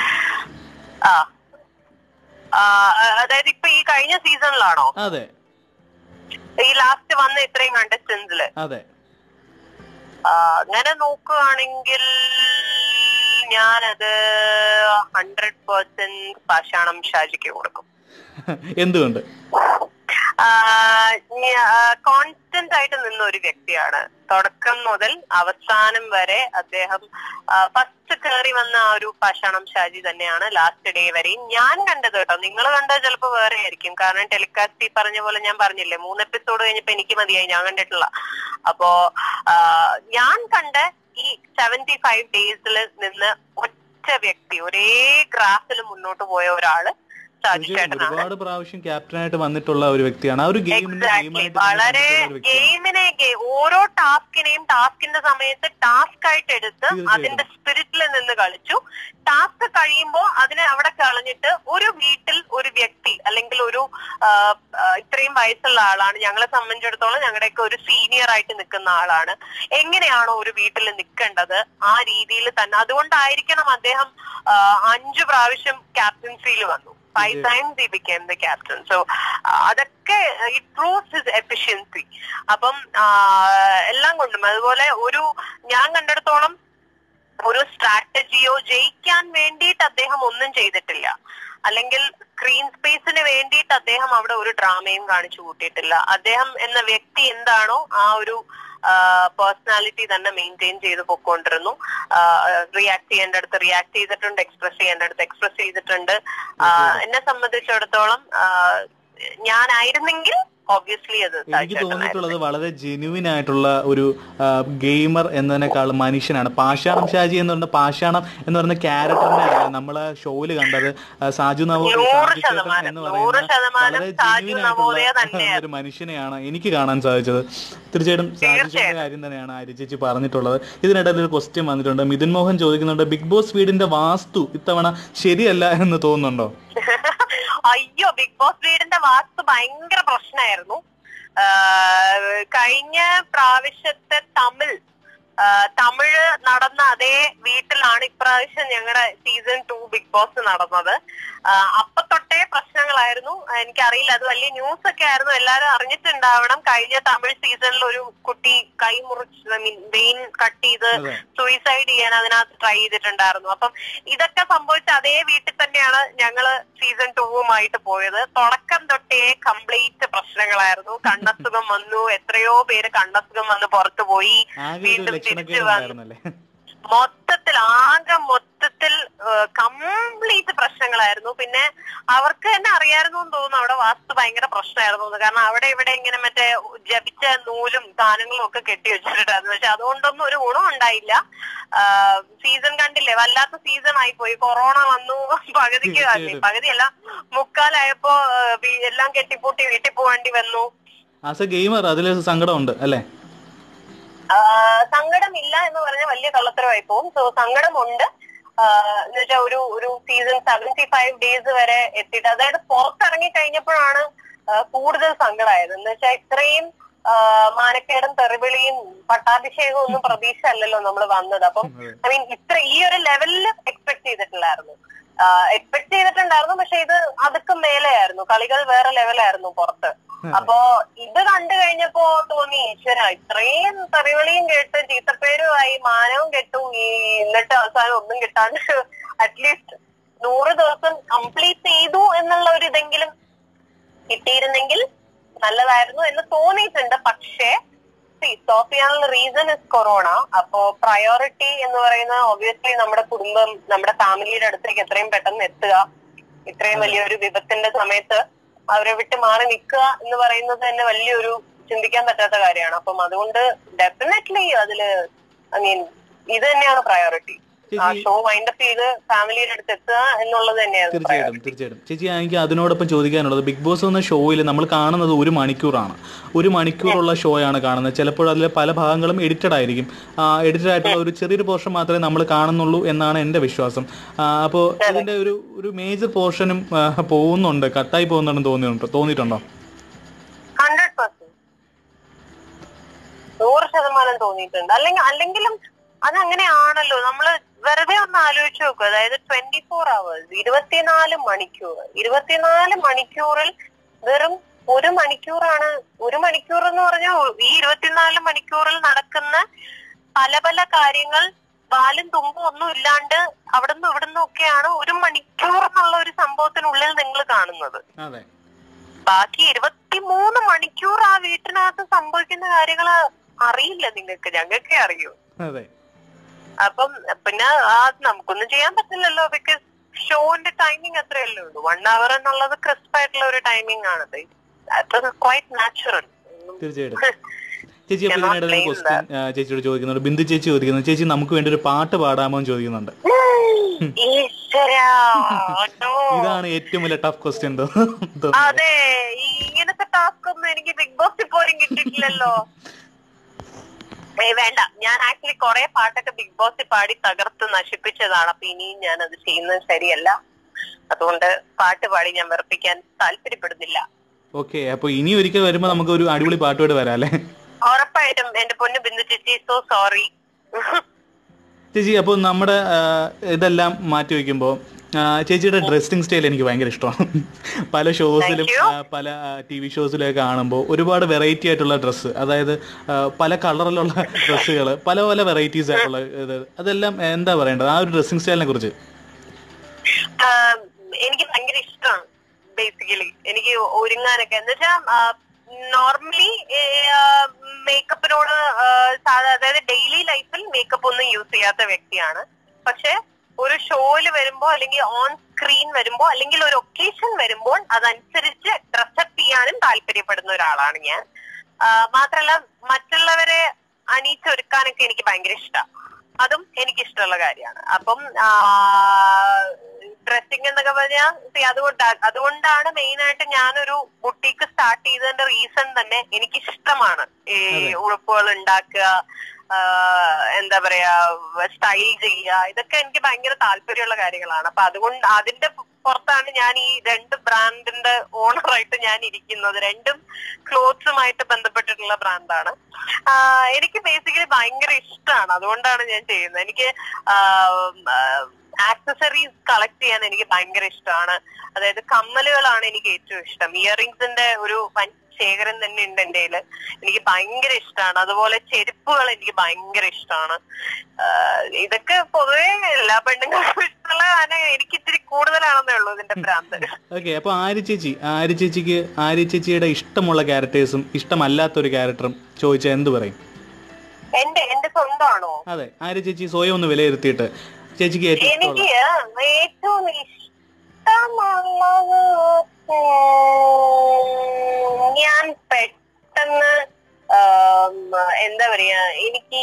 അതായത് ഇപ്പൊ ഈ കഴിഞ്ഞ സീസണിലാണോ? അതെ, ഈ ലാസ്റ്റ് വന്ന ഇത്രയും കണ്ടസ്റ്റൻസില്. അതെ. അങ്ങനെ നോക്കുകയാണെങ്കിൽ ഞാനത് ഹൺഡ്രഡ് പെർസെന്റ് പാഷാണം ഷാജിക്ക് കൊടുക്കും. എന്തുകൊണ്ട്? കോൺസ്റ്റന്റ് ആയിട്ട് നിന്ന ഒരു വ്യക്തിയാണ്. തുടക്കം മുതൽ അവസാനം വരെ അദ്ദേഹം ഫസ്റ്റ് കയറി വന്ന ആ ഒരു പാഷാണം ഷാജി തന്നെയാണ് ലാസ്റ്റ് ഡേ വരെയും ഞാൻ കണ്ടത് കേട്ടോ. നിങ്ങൾ കണ്ടത് ചിലപ്പോ വേറെ ആയിരിക്കും. കാരണം ടെലികാസ്റ്റ് ഈ പറഞ്ഞ പോലെ ഞാൻ പറഞ്ഞില്ലേ, മൂന്ന് എപ്പിസോഡ് കഴിഞ്ഞപ്പോ എനിക്ക് മതിയായി, ഞാൻ കണ്ടിട്ടുള്ള. അപ്പോ ഞാൻ കണ്ട ഈ സെവന്റി ഫൈവ് ഡേയ്സിൽ നിന്ന് ഒറ്റ വ്യക്തി, ഒരേ ഗ്രാഫിൽ മുന്നോട്ട് പോയ ഒരാള് ഒരുപാട് പ്രാവശ്യം ക്യാപ്റ്റനായിട്ട് വന്നിട്ടുള്ള ഒരു വ്യക്തിയാണ്. ആ ഒരു വളരെ ഗെയിമിനെ, ഓരോ ടാസ്കിനെയും ടാസ്കിന്റെ സമയത്ത് ടാസ്ക് ആയിട്ട് എടുത്ത് അതിന്റെ സ്പിരിറ്റിൽ നിന്ന് കളിച്ചു. ടാസ്ക് കഴിയുമ്പോൾ അതിനെ അവിടെ കളഞ്ഞിട്ട് ഒരു വീട്ടിൽ ഒരു വ്യക്തി അല്ലെങ്കിൽ ഒരു ഇത്രയും വയസ്സുള്ള ആളാണ്, ഞങ്ങളെ സംബന്ധിച്ചിടത്തോളം ഞങ്ങളുടെയൊക്കെ ഒരു സീനിയർ ആയിട്ട് നിൽക്കുന്ന ആളാണ്. എങ്ങനെയാണോ ഒരു വീട്ടിൽ നിൽക്കേണ്ടത് ആ രീതിയിൽ തന്നെ. അതുകൊണ്ടായിരിക്കണം അദ്ദേഹം അഞ്ചു പ്രാവശ്യം ക്യാപ്റ്റൻസിയിൽ വന്നു. Five times he became the captain. So അതൊക്കെ it proves his efficiency. അപ്പം എല്ലാം കൊണ്ടും അതുപോലെ ഒരു ഞാൻ കണ്ടിടത്തോളം ഒരു സ്ട്രാറ്റജിയോ ജയിക്കാൻ വേണ്ടിയിട്ട് അദ്ദേഹം ഒന്നും ചെയ്തിട്ടില്ല. അല്ലെങ്കിൽ സ്ക്രീൻ സ്പേസിന് വേണ്ടിയിട്ട് അദ്ദേഹം അവിടെ ഒരു ഡ്രാമയും കാണിച്ചു കൂട്ടിയിട്ടില്ല. അദ്ദേഹം എന്ന വ്യക്തി എന്താണോ ആ ഒരു പേഴ്സണാലിറ്റി തന്നെ മെയിൻറ്റെയിൻ ചെയ്ത് പൊക്കോണ്ടിരുന്നു. റിയാക്ട് ചെയ്യേണ്ട അടുത്ത് റിയാക്ട് ചെയ്തിട്ടുണ്ട്, എക്സ്പ്രസ് ചെയ്യേണ്ട അടുത്ത് എക്സ്പ്രസ് ചെയ്തിട്ടുണ്ട്. എന്നെ സംബന്ധിച്ചിടത്തോളം ഞാനായിരുന്നെങ്കിൽ ഒബ്വിയസ്ലി അത് എനിക്ക് തോന്നിയിട്ടുള്ളത് വളരെ ജെന്യുവിൻ ആയിട്ടുള്ള ഒരു ഗെയിമർ എന്നതിനേക്കാൾ മനുഷ്യനാണ്. പാഷാണം ഷാജി എന്ന് പറഞ്ഞ പാഷാണം എന്ന് പറയുന്ന ക്യാരക്ടറിനെ നമ്മളെ ഷോയില് കണ്ടത് സാജു നവോദയ എന്ന് പറയുന്ന വളരെ ജെന്യുവിൻ ആയിട്ടുള്ള ഒരു മനുഷ്യനെയാണ് എനിക്ക് കാണാൻ സാധിച്ചത്. തീർച്ചയായിട്ടും സാജുചേട്ടന്റെ കാര്യം തന്നെയാണ് ആര്യ ചേച്ചി പറഞ്ഞിട്ടുള്ളത്. ഇതിനിടയിൽ ഒരു ക്വസ്റ്റ്യൻ വന്നിട്ടുണ്ട്. മിഥുൻ മോഹൻ ചോദിക്കുന്നുണ്ട്, ബിഗ് ബോസ് വീടിന്റെ വാസ്തു ഇത്തവണ ശരിയല്ല എന്ന് തോന്നുന്നുണ്ടോ? അയ്യോ, ബിഗ് ബോസ് വീടിന്റെ വാസ്തു ഭയങ്കര പ്രശ്നമായിരുന്നു. കഴിഞ്ഞ പ്രാവശ്യത്തെ തമിഴ് തമിഴ് നടന്ന അതേ വീട്ടിലാണ് ഇപ്രാവശ്യം ഞങ്ങളുടെ സീസൺ ടു ബിഗ് ബോസ് നടന്നത്. അപ്പൊ തൊട്ടേ പ്രശ്നങ്ങളായിരുന്നു. എനിക്കറിയില്ല, അത് വലിയ ന്യൂസ് ഒക്കെ ആയിരുന്നു, എല്ലാരും അറിഞ്ഞിട്ടുണ്ടാവണം. കഴിഞ്ഞ തമിഴ് സീസണിൽ ഒരു കുട്ടി കൈ മുറിച്ച് ഐ മീൻ വെയിൻ കട്ട് ചെയ്ത് സൂയിസൈഡ് ചെയ്യാൻ അതിനകത്ത് ട്രൈ ചെയ്തിട്ടുണ്ടായിരുന്നു. അപ്പം ഇതൊക്കെ സംഭവിച്ച അതേ വീട്ടിൽ തന്നെയാണ് ഞങ്ങള് സീസൺ ടൂവുമായിട്ട് പോയത്. തുടക്കം തൊട്ടേ കംപ്ലീറ്റ് പ്രശ്നങ്ങളായിരുന്നു. കണ്ണസുഖം വന്നു, എത്രയോ പേര് കണ്ണസുഖം വന്ന് പുറത്തു പോയി, വീണ്ടും തിരിച്ചു വന്നു. മൊത്തത്തിൽ ആകെ മൊത്തത്തിൽ കംപ്ലീറ്റ് പ്രശ്നങ്ങളായിരുന്നു. പിന്നെ അവർക്ക് തന്നെ അറിയായിരുന്നു എന്ന് തോന്നുന്നു അവിടെ വാസ്തു ഭയങ്കര പ്രശ്നമായിരുന്നു. കാരണം അവിടെ ഇവിടെ ഇങ്ങനെ മറ്റേ ജപിച്ച നൂലും സാധനങ്ങളും ഒക്കെ കെട്ടി വെച്ചിട്ടുണ്ടായിരുന്നു. പക്ഷെ അതുകൊണ്ടൊന്നും ഒരു ഗുണം ഉണ്ടായില്ല. സീസൺ കണ്ടില്ലേ, വല്ലാത്ത സീസൺ ആയിപ്പോയി. കൊറോണ വന്നു, പകുതിക്ക് പകുതിയല്ല മുക്കാലായപ്പോ എല്ലാം കെട്ടിപ്പൂട്ടി വീട്ടിൽ പോകേണ്ടി വന്നു. ആസ് എ ഗെയിമർ അതിൽ സങ്കടമുണ്ട് അല്ലേ? സങ്കടമില്ല എന്ന് പറഞ്ഞാൽ വലിയ കള്ളത്തരമായി പോകും. സോ സങ്കടമുണ്ട് എന്ന് വെച്ചാൽ ഒരു ഒരു സീസൺ സെവന്റി ഫൈവ് ഡേയ്സ് വരെ എത്തിയിട്ട്, അതായത് പുറത്തിറങ്ങി കഴിഞ്ഞപ്പോഴാണ് കൂടുതൽ സങ്കടമായത്. എന്ന് വെച്ചാൽ ഇത്രയും മാനക്കേടും തെറിവിളിയും പട്ടാഭിഷേകവും ഒന്നും പ്രതീക്ഷ അല്ലല്ലോ നമ്മൾ വന്നത്. അപ്പം ഐ മീൻ ഇത്ര ഈ ഒരു ലെവലിൽ എക്സ്പെക്ട് ചെയ്തിട്ടില്ലായിരുന്നു. എക്സ്പെക്ട് ചെയ്തിട്ടുണ്ടായിരുന്നു, പക്ഷെ ഇത് അതൊക്കെ മേലെയായിരുന്നു. കളികൾ വേറെ ലെവലായിരുന്നു പുറത്ത്. അപ്പോ ഇത് കണ്ടു കഴിഞ്ഞപ്പോ തോന്നി, ഈശ്വര ഇത്രയും തെറിവിളിയും കേട്ട് ചീത്തപ്പേരുമായി മാനവും കെട്ടും ഈ എന്നിട്ട് അവസാനം ഒന്നും കിട്ടാണ്ട് അറ്റ്ലീസ്റ്റ് നൂറ് ദിവസം കംപ്ലീറ്റ് ചെയ്തു എന്നുള്ള ഒരു ഇതെങ്കിലും കിട്ടിയിരുന്നെങ്കിൽ നല്ലതായിരുന്നു എന്ന് തോന്നിയിട്ടുണ്ട്. പക്ഷേ സ്റ്റോപ്പ് ചെയ്യാനുള്ള റീസൺ ഇസ് കൊറോണ. അപ്പോ പ്രയോറിറ്റി എന്ന് പറയുന്നത് ഒബ്വിയസ്ലി നമ്മുടെ കുടുംബം, നമ്മുടെ ഫാമിലിയുടെ അടുത്തേക്ക് എത്രയും പെട്ടെന്ന് എത്തുക. ഇത്രയും വലിയൊരു വിപത്തിന്റെ സമയത്ത് അവരെ വിട്ട് മാറി നിൽക്കുക എന്ന് പറയുന്നത് തന്നെ വലിയൊരു ചിന്തിക്കാൻ പറ്റാത്ത കാര്യമാണ്. അപ്പം അതുകൊണ്ട് ഡെഫിനറ്റ്ലി അതില് ഐ മീൻ ഇത് തന്നെയാണ് പ്രയോറിറ്റി. ആ ഷോ വൈൻഡപ്പ് ചെയ്ത് ഫാമിലിയുടെ അടുത്ത് എത്തുക എന്നുള്ളത് തന്നെയാണ്. തീർച്ചയായിട്ടും തീർച്ചയായിട്ടും ചേച്ചി, എനിക്ക് അതിനോടൊപ്പം ചോദിക്കാനുള്ളത്, ബിഗ് ബോസ് എന്ന ഷോയിൽ നമ്മൾ കാണുന്നത് ഒരു മണിക്കൂറാണ്. ഒരു മണിക്കൂറുള്ള ഷോയാണ് കാണുന്നത്. ചിലപ്പോൾ അതിലെ പല ഭാഗങ്ങളും എഡിറ്റഡ് ആയിരിക്കും. എഡിറ്റഡ് ആയിട്ടുള്ള ഒരു ചെറിയൊരു പോർഷൻ മാത്രമേ നമ്മൾ കാണുന്നുള്ളൂ എന്നാണ് എൻ്റെ വിശ്വാസം. അപ്പോൾ ഇതിന്റെ ഒരു ഒരു മേജർ പോർഷനും പോകുന്നുണ്ട്, കട്ടായി പോകുന്നുണ്ടെന്ന് തോന്നിയിട്ടുണ്ടോ തോന്നിയിട്ടുണ്ടോ ഹൺഡ്രഡ് പെർസെന്റ് നൂറ് ശതമാനം തോന്നിയിട്ടുണ്ട്. അല്ലെങ്കിൽ അല്ലെങ്കിലും അതങ്ങനെയാണല്ലോ. നമ്മള് വെറുതെ ഒന്ന് ആലോചിച്ച് നോക്കുക. അതായത് ട്വന്റി ഫോർ അവേഴ്സ് ഇരുപത്തിനാല് മണിക്കൂർ ഇരുപത്തിനാല് മണിക്കൂറിൽ വെറും ഒരു മണിക്കൂറാണ്. ഒരു മണിക്കൂർ എന്ന് പറഞ്ഞാൽ ഈ ഇരുപത്തിനാല് മണിക്കൂറിൽ നടക്കുന്ന പല പല കാര്യങ്ങൾ വാലും തുമ്പും ഒന്നും ഇല്ലാണ്ട് അവിടുന്ന് ഇവിടുന്ന് ഒക്കെയാണ് ഒരു മണിക്കൂർ എന്നുള്ള ഒരു സംഭവത്തിനുള്ളിൽ നിങ്ങൾ കാണുന്നത്. ബാക്കി ഇരുപത്തിമൂന്ന് മണിക്കൂർ ആ വീട്ടിനകത്ത് സംഭവിക്കുന്ന കാര്യങ്ങൾ അറിയില്ല നിങ്ങൾക്ക്. ഞങ്ങൾക്കേ അറിയൂ. അപ്പം പിന്നെ ആ നമുക്കൊന്നും ചെയ്യാൻ പറ്റില്ലല്ലോ. ബിക്കോസ് ഷോന്റെ ടൈമിങ് അത്രയല്ലേ ഉള്ളൂ. വൺ അവർ എന്നുള്ളത് ക്രിസ്പ് ആയിട്ടുള്ള ഒരു ടൈമിംഗ് ആണത്. Quite natural. തീർച്ചയായിട്ടും ചേച്ചി, അപ്പൊ ഇതിനിടയിൽ ക്വസ്റ്റ്യൻ ചേച്ചിയോട് ചോദിക്കുന്നുണ്ട്. ബിന്ദു ചേച്ചി ചോദിക്കുന്നു, ചേച്ചി നമുക്ക് വേണ്ടി ഒരു പാട്ട് പാടാമോ എന്ന് ചോദിക്കുന്നുണ്ട്. ഇതാണ് ഏറ്റവും വലിയ ടഫ് ക്വസ്റ്റ്യൻ. അതെ, ഇങ്ങനത്തെ ടാസ്ക് ഒന്നും എനിക്ക് ബിഗ് ബോസിൽ പോലും കിട്ടിയിട്ടില്ലല്ലോ. വേണ്ട, ഞാൻ ആക്ച്വലി കുറെ പാട്ടൊക്കെ ബിഗ് ബോസിൽ പാടി തകർത്ത് നശിപ്പിച്ചതാണ്. അപ്പൊ ഇനിയും ഞാൻ അത് ചെയ്യുന്നത് ശരിയല്ല. അതുകൊണ്ട് പാട്ട് പാടി ഞാൻ വെറുപ്പിക്കാൻ താല്പര്യപ്പെടുന്നില്ല. ഓക്കെ, അപ്പൊ ഇനി ഒരിക്കൽ വരുമ്പോ നമുക്ക് ഒരു അടിപൊളി പാട്ടോട് വരാം അല്ലേ? ഉറപ്പായിട്ടും എന്റെ പൊന്നു ബിന്ദു ചേച്ചി, സോ സോറി ചേച്ചി. അപ്പോൾ നമ്മുടെ ഇതെല്ലാം മാറ്റി വെക്കുമ്പോ ചേച്ചിയുടെ ഡ്രസ്സിംഗ് സ്റ്റൈൽ എനിക്ക് ഭയങ്കര ഇഷ്ടമാണ്. പല ഷോസിലും പല ടി വി ഷോസിലൊക്കെ കാണുമ്പോൾ ഒരുപാട് വെറൈറ്റി ആയിട്ടുള്ള ഡ്രസ്സ്, അതായത് പല കളറിലുള്ള ഡ്രസ്സുകൾ, പല പല വെറൈറ്റീസ് ആയിട്ടുള്ള ഇത്, അതെല്ലാം എന്താ പറയേണ്ടത് ആ ഒരു ഡ്രസ്സിംഗ് സ്റ്റൈലിനെ കുറിച്ച്? എനിക്ക് ഭയങ്കര ഇഷ്ടമാണ്. ബേസിക്കലി എനിക്ക് ഒരുങ്ങാനൊക്കെ എന്ന് വെച്ചാൽ നോർമലി മേക്കപ്പിനോട് അതായത് ഡെയിലി ലൈഫിൽ മേക്കപ്പ് ഒന്നും യൂസ് ചെയ്യാത്ത വ്യക്തിയാണ്. പക്ഷെ ഒരു ഷോയിൽ വരുമ്പോ അല്ലെങ്കിൽ ഓൺ സ്ക്രീൻ വരുമ്പോ അല്ലെങ്കിൽ ഒരു ഒക്കേഷൻ വരുമ്പോൾ അതനുസരിച്ച് ഡ്രസ്സപ്പ് ചെയ്യാനും താല്പര്യപ്പെടുന്ന ഒരാളാണ് ഞാൻ. മാത്രല്ല മറ്റുള്ളവരെ അണിയിച്ചൊരുക്കാനൊക്കെ എനിക്ക് ഭയങ്കര ഇഷ്ടമാണ്. അതും എനിക്കിഷ്ടമുള്ള കാര്യമാണ്. അപ്പം ഡ്രസ്സിംഗ് എന്നൊക്കെ പറഞ്ഞാൽ അതുകൊണ്ട് അതുകൊണ്ടാണ് മെയിൻ ആയിട്ട് ഞാനൊരു ബുട്ടീക്ക് സ്റ്റാർട്ട് ചെയ്തതിന്റെ റീസൺ തന്നെ എനിക്കിഷ്ടമാണ്. ഈ ഉടുപ്പുകൾ ഉണ്ടാക്കുക, എന്താ പറയാ സ്റ്റൈൽ ചെയ്യുക, ഇതൊക്കെ എനിക്ക് ഭയങ്കര താല്പര്യമുള്ള കാര്യങ്ങളാണ്. അപ്പൊ അതുകൊണ്ട് അതിന്റെ പുറത്താണ് ഞാൻ ഈ രണ്ട് ബ്രാൻഡിന്റെ ഓണറായിട്ട് ഞാൻ ഇരിക്കുന്നത്. രണ്ടും ക്ലോത്ത്സുമായിട്ട് ബന്ധപ്പെട്ടിട്ടുള്ള ബ്രാൻഡാണ്. എനിക്ക് ബേസിക്കലി ഭയങ്കര ഇഷ്ടമാണ്. അതുകൊണ്ടാണ് ഞാൻ ചെയ്യുന്നത്. എനിക്ക് ആക്സസറീസ് കളക്ട് ചെയ്യാൻ എനിക്ക് ഭയങ്കര ഇഷ്ടമാണ്. അതായത് കമ്മലുകളാണ് എനിക്ക് ഏറ്റവും ഇഷ്ടം. ഇയറിംഗ്സിന്റെ ഒരു വൻ ശേഖരം തന്നെ ഉണ്ട് എന്റെ കയ്യില്. എനിക്ക് ഭയങ്കര ഇഷ്ടമാണ്. അതുപോലെ ചെരുപ്പുകൾ എനിക്ക് ഭയങ്കര ഇഷ്ടമാണ്. ഇതൊക്കെ പൊതുവെ എല്ലാ പെണ്ണുങ്ങൾക്കും ഇഷ്ടമുള്ള കാരണം എനിക്ക് ഇത്തിരി കൂടുതലാണെന്നേ ഉള്ളൂ ഇതിന്റെ ഭ്രാന്ത്. ഓക്കെ, അപ്പൊ ആര്യ ചേച്ചി ആര്യ ചേച്ചിക്ക് ആര്യ ചേച്ചിയുടെ ഇഷ്ടമുള്ള ക്യാരക്ടേഴ്സും ഇഷ്ടമല്ലാത്തൊരു ക്യാരക്ടറും ചോദിച്ചാൽ എന്ത് പറയും? എന്റെ എന്റെ സ്വന്തമാണോ? അതെ, ആര്യ ചേച്ചി സ്വയം ഒന്ന് വിലയിരുത്തിയിട്ട് ചേച്ചിക്ക് എനിക്ക് ഏറ്റവും ഇഷ്ടമുള്ളത് ഞാൻ പെട്ടെന്ന് എന്താ പറയാ എനിക്ക്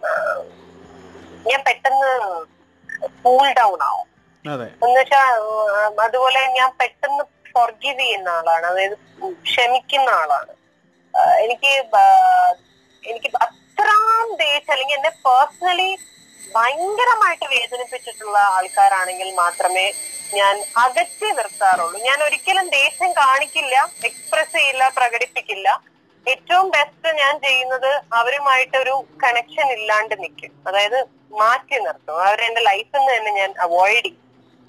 ഞാൻ പെട്ടെന്ന് കൂൾ ഡൗൺ ആവും എന്നുവെച്ചാ. അതുപോലെ ഞാൻ പെട്ടെന്ന് ഫോർഗീവ് ചെയ്യുന്ന ആളാണ്, അതായത് ക്ഷമിക്കുന്ന ആളാണ്. എനിക്ക് എനിക്ക് അത്രാം ദേഷ്യം അല്ലെങ്കിൽ എന്നെ പേഴ്സണലി ഭയങ്കരമായിട്ട് വേദനിപ്പിച്ചിട്ടുള്ള ആൾക്കാരാണെങ്കിൽ മാത്രമേ ഞാൻ അകറ്റി നിർത്താറുള്ളൂ. ഞാൻ ഒരിക്കലും ദേഷ്യം കാണിക്കില്ല, എക്സ്പ്രസ് ചെയ്യില്ല, പ്രകടിപ്പിക്കില്ല. ഏറ്റവും ബെസ്റ്റ് ഞാൻ ചെയ്യുന്നത് അവരുമായിട്ടൊരു കണക്ഷൻ ഇല്ലാണ്ട് നിൽക്കും, അതായത് മാറ്റി നിർത്തും അവരെന്റെ ലൈഫിൽ നിന്ന് തന്നെ ഞാൻ അവോയ്ഡ് ചെയ്യും.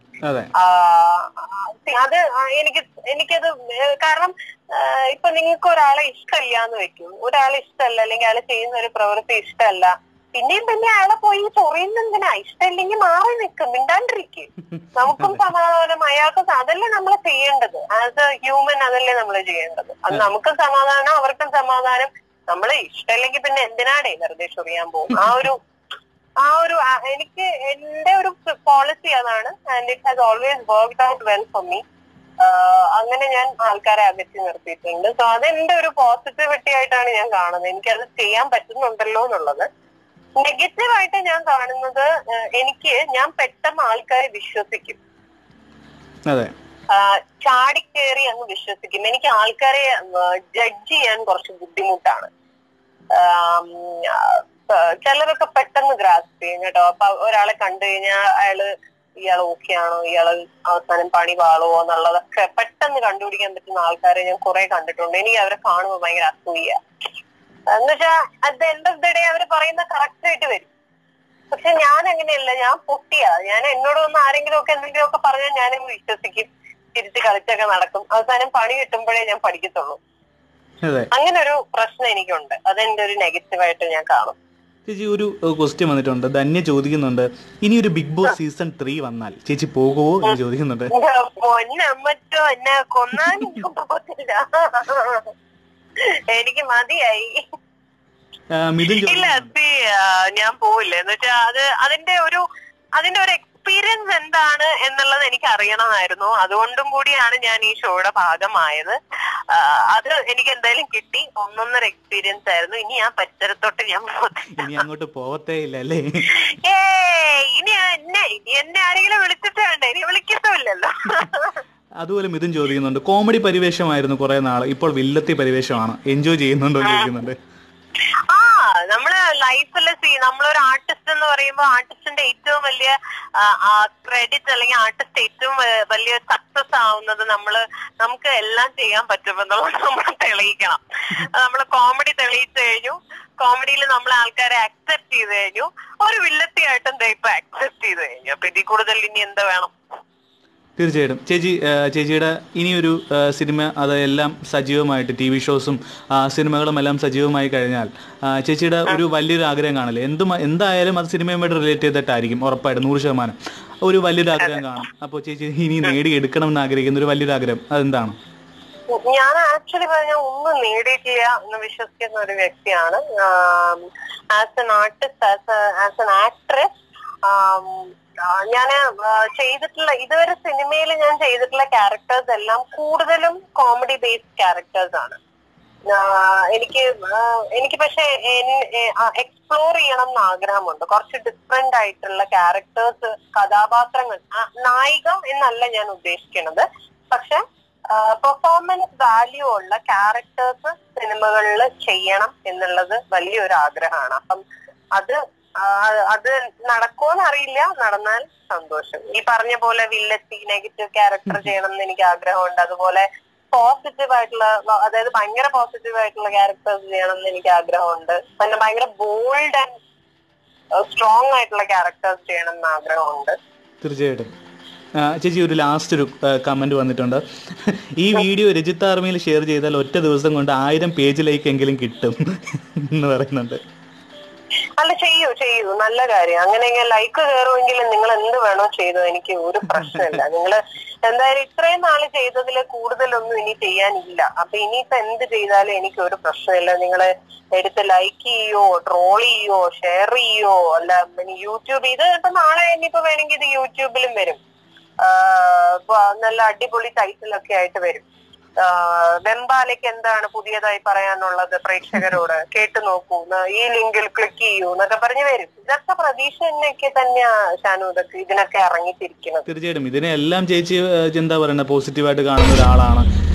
അത് എനിക്ക് എനിക്കത് കാരണം ഇപ്പൊ നിങ്ങൾക്ക് ഒരാളെ ഇഷ്ടമല്ല എന്ന് വെക്കും, ഒരാളെ ഇഷ്ടമല്ല അല്ലെങ്കിൽ അയാൾ ചെയ്യുന്ന ഒരു പ്രവൃത്തി ഇഷ്ടമല്ല, പിന്നെയും പിന്നെ അയാളെ പോയി ചൊറിയുന്നെന്തിനാ? ഇഷ്ടമില്ലെങ്കിൽ മാറി നിൽക്കും, മിണ്ടാണ്ടിരിക്കും. നമുക്കും സമാധാനം അയാൾക്കും, അതല്ലേ നമ്മൾ ചെയ്യേണ്ടത്. ആസ് എ ഹ്യൂമൻ അതല്ലേ നമ്മൾ ചെയ്യേണ്ടത്. അത് നമുക്കും സമാധാനം അവർക്കും സമാധാനം. നമ്മള് ഇഷ്ടമല്ലെങ്കിൽ പിന്നെ എന്തിനാടേ വെറുതെ ചൊറിയാൻ പോകും? ആ ഒരു ആ ഒരു എനിക്ക് എന്റെ ഒരു പോളിസി അതാണ്. And it has always worked out well for me. അങ്ങനെ ഞാൻ ആൾക്കാരെ അകറ്റി നിർത്തിയിട്ടുണ്ട്. സോ അതെന്റെ ഒരു പോസിറ്റിവിറ്റി ആയിട്ടാണ് ഞാൻ കാണുന്നത്. എനിക്കത് ചെയ്യാൻ പറ്റുന്നുണ്ടല്ലോ എന്നുള്ളത്. നെഗറ്റീവായിട്ട് ഞാൻ കാണുന്നത്, എനിക്ക് ഞാൻ പെട്ടെന്ന് ആൾക്കാരെ വിശ്വസിക്കും, ചാടിക്കേറി അങ്ങ് വിശ്വസിക്കും. എനിക്ക് ആൾക്കാരെ ജഡ്ജ് ചെയ്യാൻ കുറച്ച് ബുദ്ധിമുട്ടാണ്. ചിലരൊക്കെ പെട്ടെന്ന് ഗ്രാസ്പ് ചെയ്യും കേട്ടോ. അപ്പൊ ഒരാളെ കണ്ടു കഴിഞ്ഞാൽ അയാള് ഇയാൾ ഓക്കെ ആണോ, ഇയാള് അവസാനം പണി വാളുവോ എന്നുള്ളതൊക്കെ പെട്ടെന്ന് കണ്ടുപിടിക്കാൻ പറ്റുന്ന ആൾക്കാരെ ഞാൻ കുറെ കണ്ടിട്ടുണ്ട്. എനിക്ക് അവരെ കാണുമ്പോൾ ഭയങ്കര അസൂയ. എന്നുവെച്ചാ at the end of the day അവര് പറയുന്ന കറക്റ്റ് ആയിട്ട് വരും. പക്ഷെ ഞാൻ അങ്ങനെയല്ല, ഞാൻ പൊട്ടിയാ. ഞാൻ എന്നോട് വന്ന് ആരെങ്കിലും ഒക്കെ എന്തെങ്കിലും ഒക്കെ പറഞ്ഞാൽ ഞാനങ്ങ് വിശ്വസിക്കും, തിരിച്ച് കളിച്ചൊക്കെ നടക്കും. അവസാനം പണി കിട്ടുമ്പോഴേ ഞാൻ പഠിക്കത്തുള്ളൂ. അങ്ങനെ ഒരു പ്രശ്നം എനിക്കുണ്ട്. അതെന്റെ ഒരു നെഗറ്റീവായിട്ട് ഞാൻ കാണും. ചേച്ചി, ഒരു ക്വസ്റ്റ്യൻ വന്നിട്ടുണ്ട്, ധന്യ ചോദിക്കുന്നുണ്ട്, ഇനി ഒരു ബിഗ് ബോസ് സീസൺ ത്രീ വന്നാൽ ചേച്ചി പോകുമോ എന്ന് ചോദിക്കുന്നുണ്ട്. പൊന്നമ്മറ്റോ എന്നെ കൊന്നാൻ പോകത്തില്ല, എനിക്ക് മതിയായി. ഇല്ല, ഞാൻ പോവില്ല. എന്ന് വെച്ചാ അത് അതിന്റെ ഒരു അതിന്റെ ഒരു എക്സ്പീരിയൻസ് എന്താണ് എന്നുള്ളത് എനിക്ക് അറിയണമായിരുന്നു. അതുകൊണ്ടും കൂടിയാണ് ഞാൻ ഈ ഷോയുടെ ഭാഗമായത്. അത് എനിക്ക് എന്തായാലും കിട്ടി. ഒന്നൊന്നര എക്സ്പീരിയൻസ് ആയിരുന്നു. ഇനി ആ പരിസരത്തോട്ട് ഞാൻ ഇനി അങ്ങോട്ട് പോവത്തേ ഇല്ല അല്ലേ? ഏ ഇനി എന്നെ എന്നെ ആരെങ്കിലും വിളിച്ചിട്ട് വേണ്ട, ഇനി വിളിക്കത്തുമില്ലല്ലോ. അതുപോലെ മിഥുൻ ചോദിക്കുന്നുണ്ട്, കോമഡി പരിവേഷമായിരുന്നു കുറെ നാള്, ഇപ്പോൾ വില്ലത്തി പരിവേഷമാണ്, എൻജോയ് ചെയ്യുന്നുണ്ടോ ചോദിക്കുന്നുണ്ട്. ആ നമ്മള് ലൈഫില് സീ നമ്മളൊരു ആർട്ടിസ്റ്റ് എന്ന് പറയുമ്പോൾ ആർട്ടിസ്റ്റിന്റെ ഏറ്റവും വലിയ ക്രെഡിറ്റ് അല്ലെങ്കിൽ ആർട്ടിസ്റ്റ് ഏറ്റവും വലിയ സക്സസ് ആവുന്നത് നമ്മള് നമുക്ക് എല്ലാം ചെയ്യാൻ പറ്റുമെന്നുള്ളത് നമ്മൾ തെളിയിക്കണം. നമ്മള് കോമഡി തെളിയിച്ചു കഴിഞ്ഞു, കോമഡിയിൽ നമ്മൾ ആൾക്കാരെ അക്സെപ്റ്റ് ചെയ്ത് കഴിഞ്ഞു, ഒരു വില്ലത്തിയായിട്ടും ഇപ്പൊ അക്സെപ്റ്റ് ചെയ്ത് കഴിഞ്ഞു. അപ്പൊ ഇതിൽ കൂടുതൽ ഇനി എന്താ വേണം? തീർച്ചയായിട്ടും. ചേച്ചി, ചേച്ചിയുടെ ഇനിയൊരു സിനിമ അതെല്ലാം സജീവമായിട്ട് ടി വി ഷോസും സിനിമകളും എല്ലാം സജീവമായി കഴിഞ്ഞാൽ ചേച്ചിയുടെ ഒരു വലിയൊരു ആഗ്രഹം കാണില്ലേ? എന്തും എന്തായാലും അത് സിനിമയുമായിട്ട് റിലേറ്റ് ചെയ്തിട്ടായിരിക്കും ഉറപ്പായിട്ടും, നൂറ് ശതമാനം ഒരു വലിയൊരു ആഗ്രഹം കാണും. അപ്പോൾ ചേച്ചി ഇനി നേടിയെടുക്കണം എന്ന് ആഗ്രഹിക്കുന്ന ഒരു വലിയൊരു ആഗ്രഹം അതെന്താണ്? ഞാൻ ആക്ച്വലി പറഞ്ഞാൽ ഒന്നും നേടിയിട്ടില്ല എന്ന് വിശ്വസിക്കുന്ന ഒരു വ്യക്തിയാണ്. As an artist, as an actress, ഞാൻ ചെയ്തിട്ടുള്ള ഇതുവരെ സിനിമയിൽ ഞാൻ ചെയ്തിട്ടുള്ള ക്യാരക്ടേഴ്സ് എല്ലാം കൂടുതലും കോമഡി ബേസ്ഡ് ക്യാരക്ടേഴ്സ് ആണ്. എനിക്ക് എനിക്ക് പക്ഷെ എക്സ്പ്ലോർ ചെയ്യണം എന്ന് ആഗ്രഹമുണ്ട്. കുറച്ച് ഡിഫറെന്റ് ആയിട്ടുള്ള ക്യാരക്ടേഴ്സ്, കഥാപാത്രങ്ങൾ, നായിക എന്നല്ല ഞാൻ ഉദ്ദേശിക്കുന്നത്, പക്ഷെ പെർഫോമൻസ് വാല്യൂ ഉള്ള ക്യാരക്ടേഴ്സ് സിനിമകളിൽ ചെയ്യണം എന്നുള്ളത് വലിയൊരു ആഗ്രഹമാണ്. അപ്പം അത് അത് നടക്കുമെന്ന് അറിയില്ല, നടന്നാൽ സന്തോഷം. ഈ പറഞ്ഞ പോലെ വില്ലത്തി നെഗറ്റീവ് ക്യാരക്ടർ ചെയ്യണം എന്ന് എനിക്ക് ആഗ്രഹമുണ്ട്. അതുപോലെ പോസിറ്റീവ് ആയിട്ടുള്ള, അതായത് ഭയങ്കര പോസിറ്റീവ് ആയിട്ടുള്ള ക്യാരക്ടേഴ്സ് ചെയ്യണം എന്ന് എനിക്ക് ആഗ്രഹമുണ്ട്. പിന്നെ ഭയങ്കര ബോൾഡ് ആൻഡ് സ്ട്രോങ് ആയിട്ടുള്ള ക്യാരക്ടേഴ്സ് ചെയ്യണം എന്ന് ആഗ്രഹമുണ്ട്. തീർച്ചയായിട്ടും. ചേച്ചി, ഒരു ലാസ്റ്റ് ഒരു കമന്റ് വന്നിട്ടുണ്ട്, ഈ വീഡിയോ രജിത്ത് ആർമിയിൽ ഷെയർ ചെയ്താൽ ഒറ്റ ദിവസം കൊണ്ട് ആയിരം പേജിലേക്ക് എങ്കിലും കിട്ടും എന്ന് പറയുന്നുണ്ട്. അല്ല, ചെയ്യൂ ചെയ്യൂ, നല്ല കാര്യം. അങ്ങനെയെങ്കിൽ ലൈക്ക് കയറുമെങ്കിലും നിങ്ങൾ എന്ത് വേണോ ചെയ്തോ, എനിക്ക് ഒരു പ്രശ്നമില്ല. നിങ്ങൾ എന്തായാലും ഇത്രയും നാള് ചെയ്തതിൽ കൂടുതലൊന്നും ഇനി ചെയ്യാനില്ല. അപ്പൊ ഇനിയിപ്പോ എന്ത് ചെയ്താലും എനിക്ക് ഒരു പ്രശ്നമില്ല. നിങ്ങള് എടുത്ത് ലൈക്ക് ചെയ്യോ, ട്രോൾ ചെയ്യോ, ഷെയർ ചെയ്യോ, അല്ല യൂട്യൂബ്, ഇത് ഇപ്പൊ നാളെ ഇനിയിപ്പോ വേണമെങ്കിൽ ഇത് യൂട്യൂബിലും വരും. നല്ല അടിപൊളി ടൈറ്റിലൊക്കെ ആയിട്ട് വരും. വെമ്പാലയ്ക്ക് എന്താണ് പുതിയതായി പറയാനുള്ളത് പ്രേക്ഷകരോട്, കേട്ടു നോക്കൂ, ഈ ലിങ്കിൽ ക്ലിക്ക് ചെയ്യൂ എന്നൊക്കെ പറഞ്ഞ് വരും. ഇതൊക്കെ പ്രതീക്ഷ എന്നൊക്കെ തന്നെയാ ഷാനു ഇതൊക്കെ ഇതിനൊക്കെ ഇറങ്ങിത്തിരിക്കുന്നത്. തീർച്ചയായിട്ടും ഇതിനെല്ലാം ചേച്ചി എന്താ പറയുക, പോസിറ്റീവായിട്ട് കാണുന്ന ഒരാളാണ്.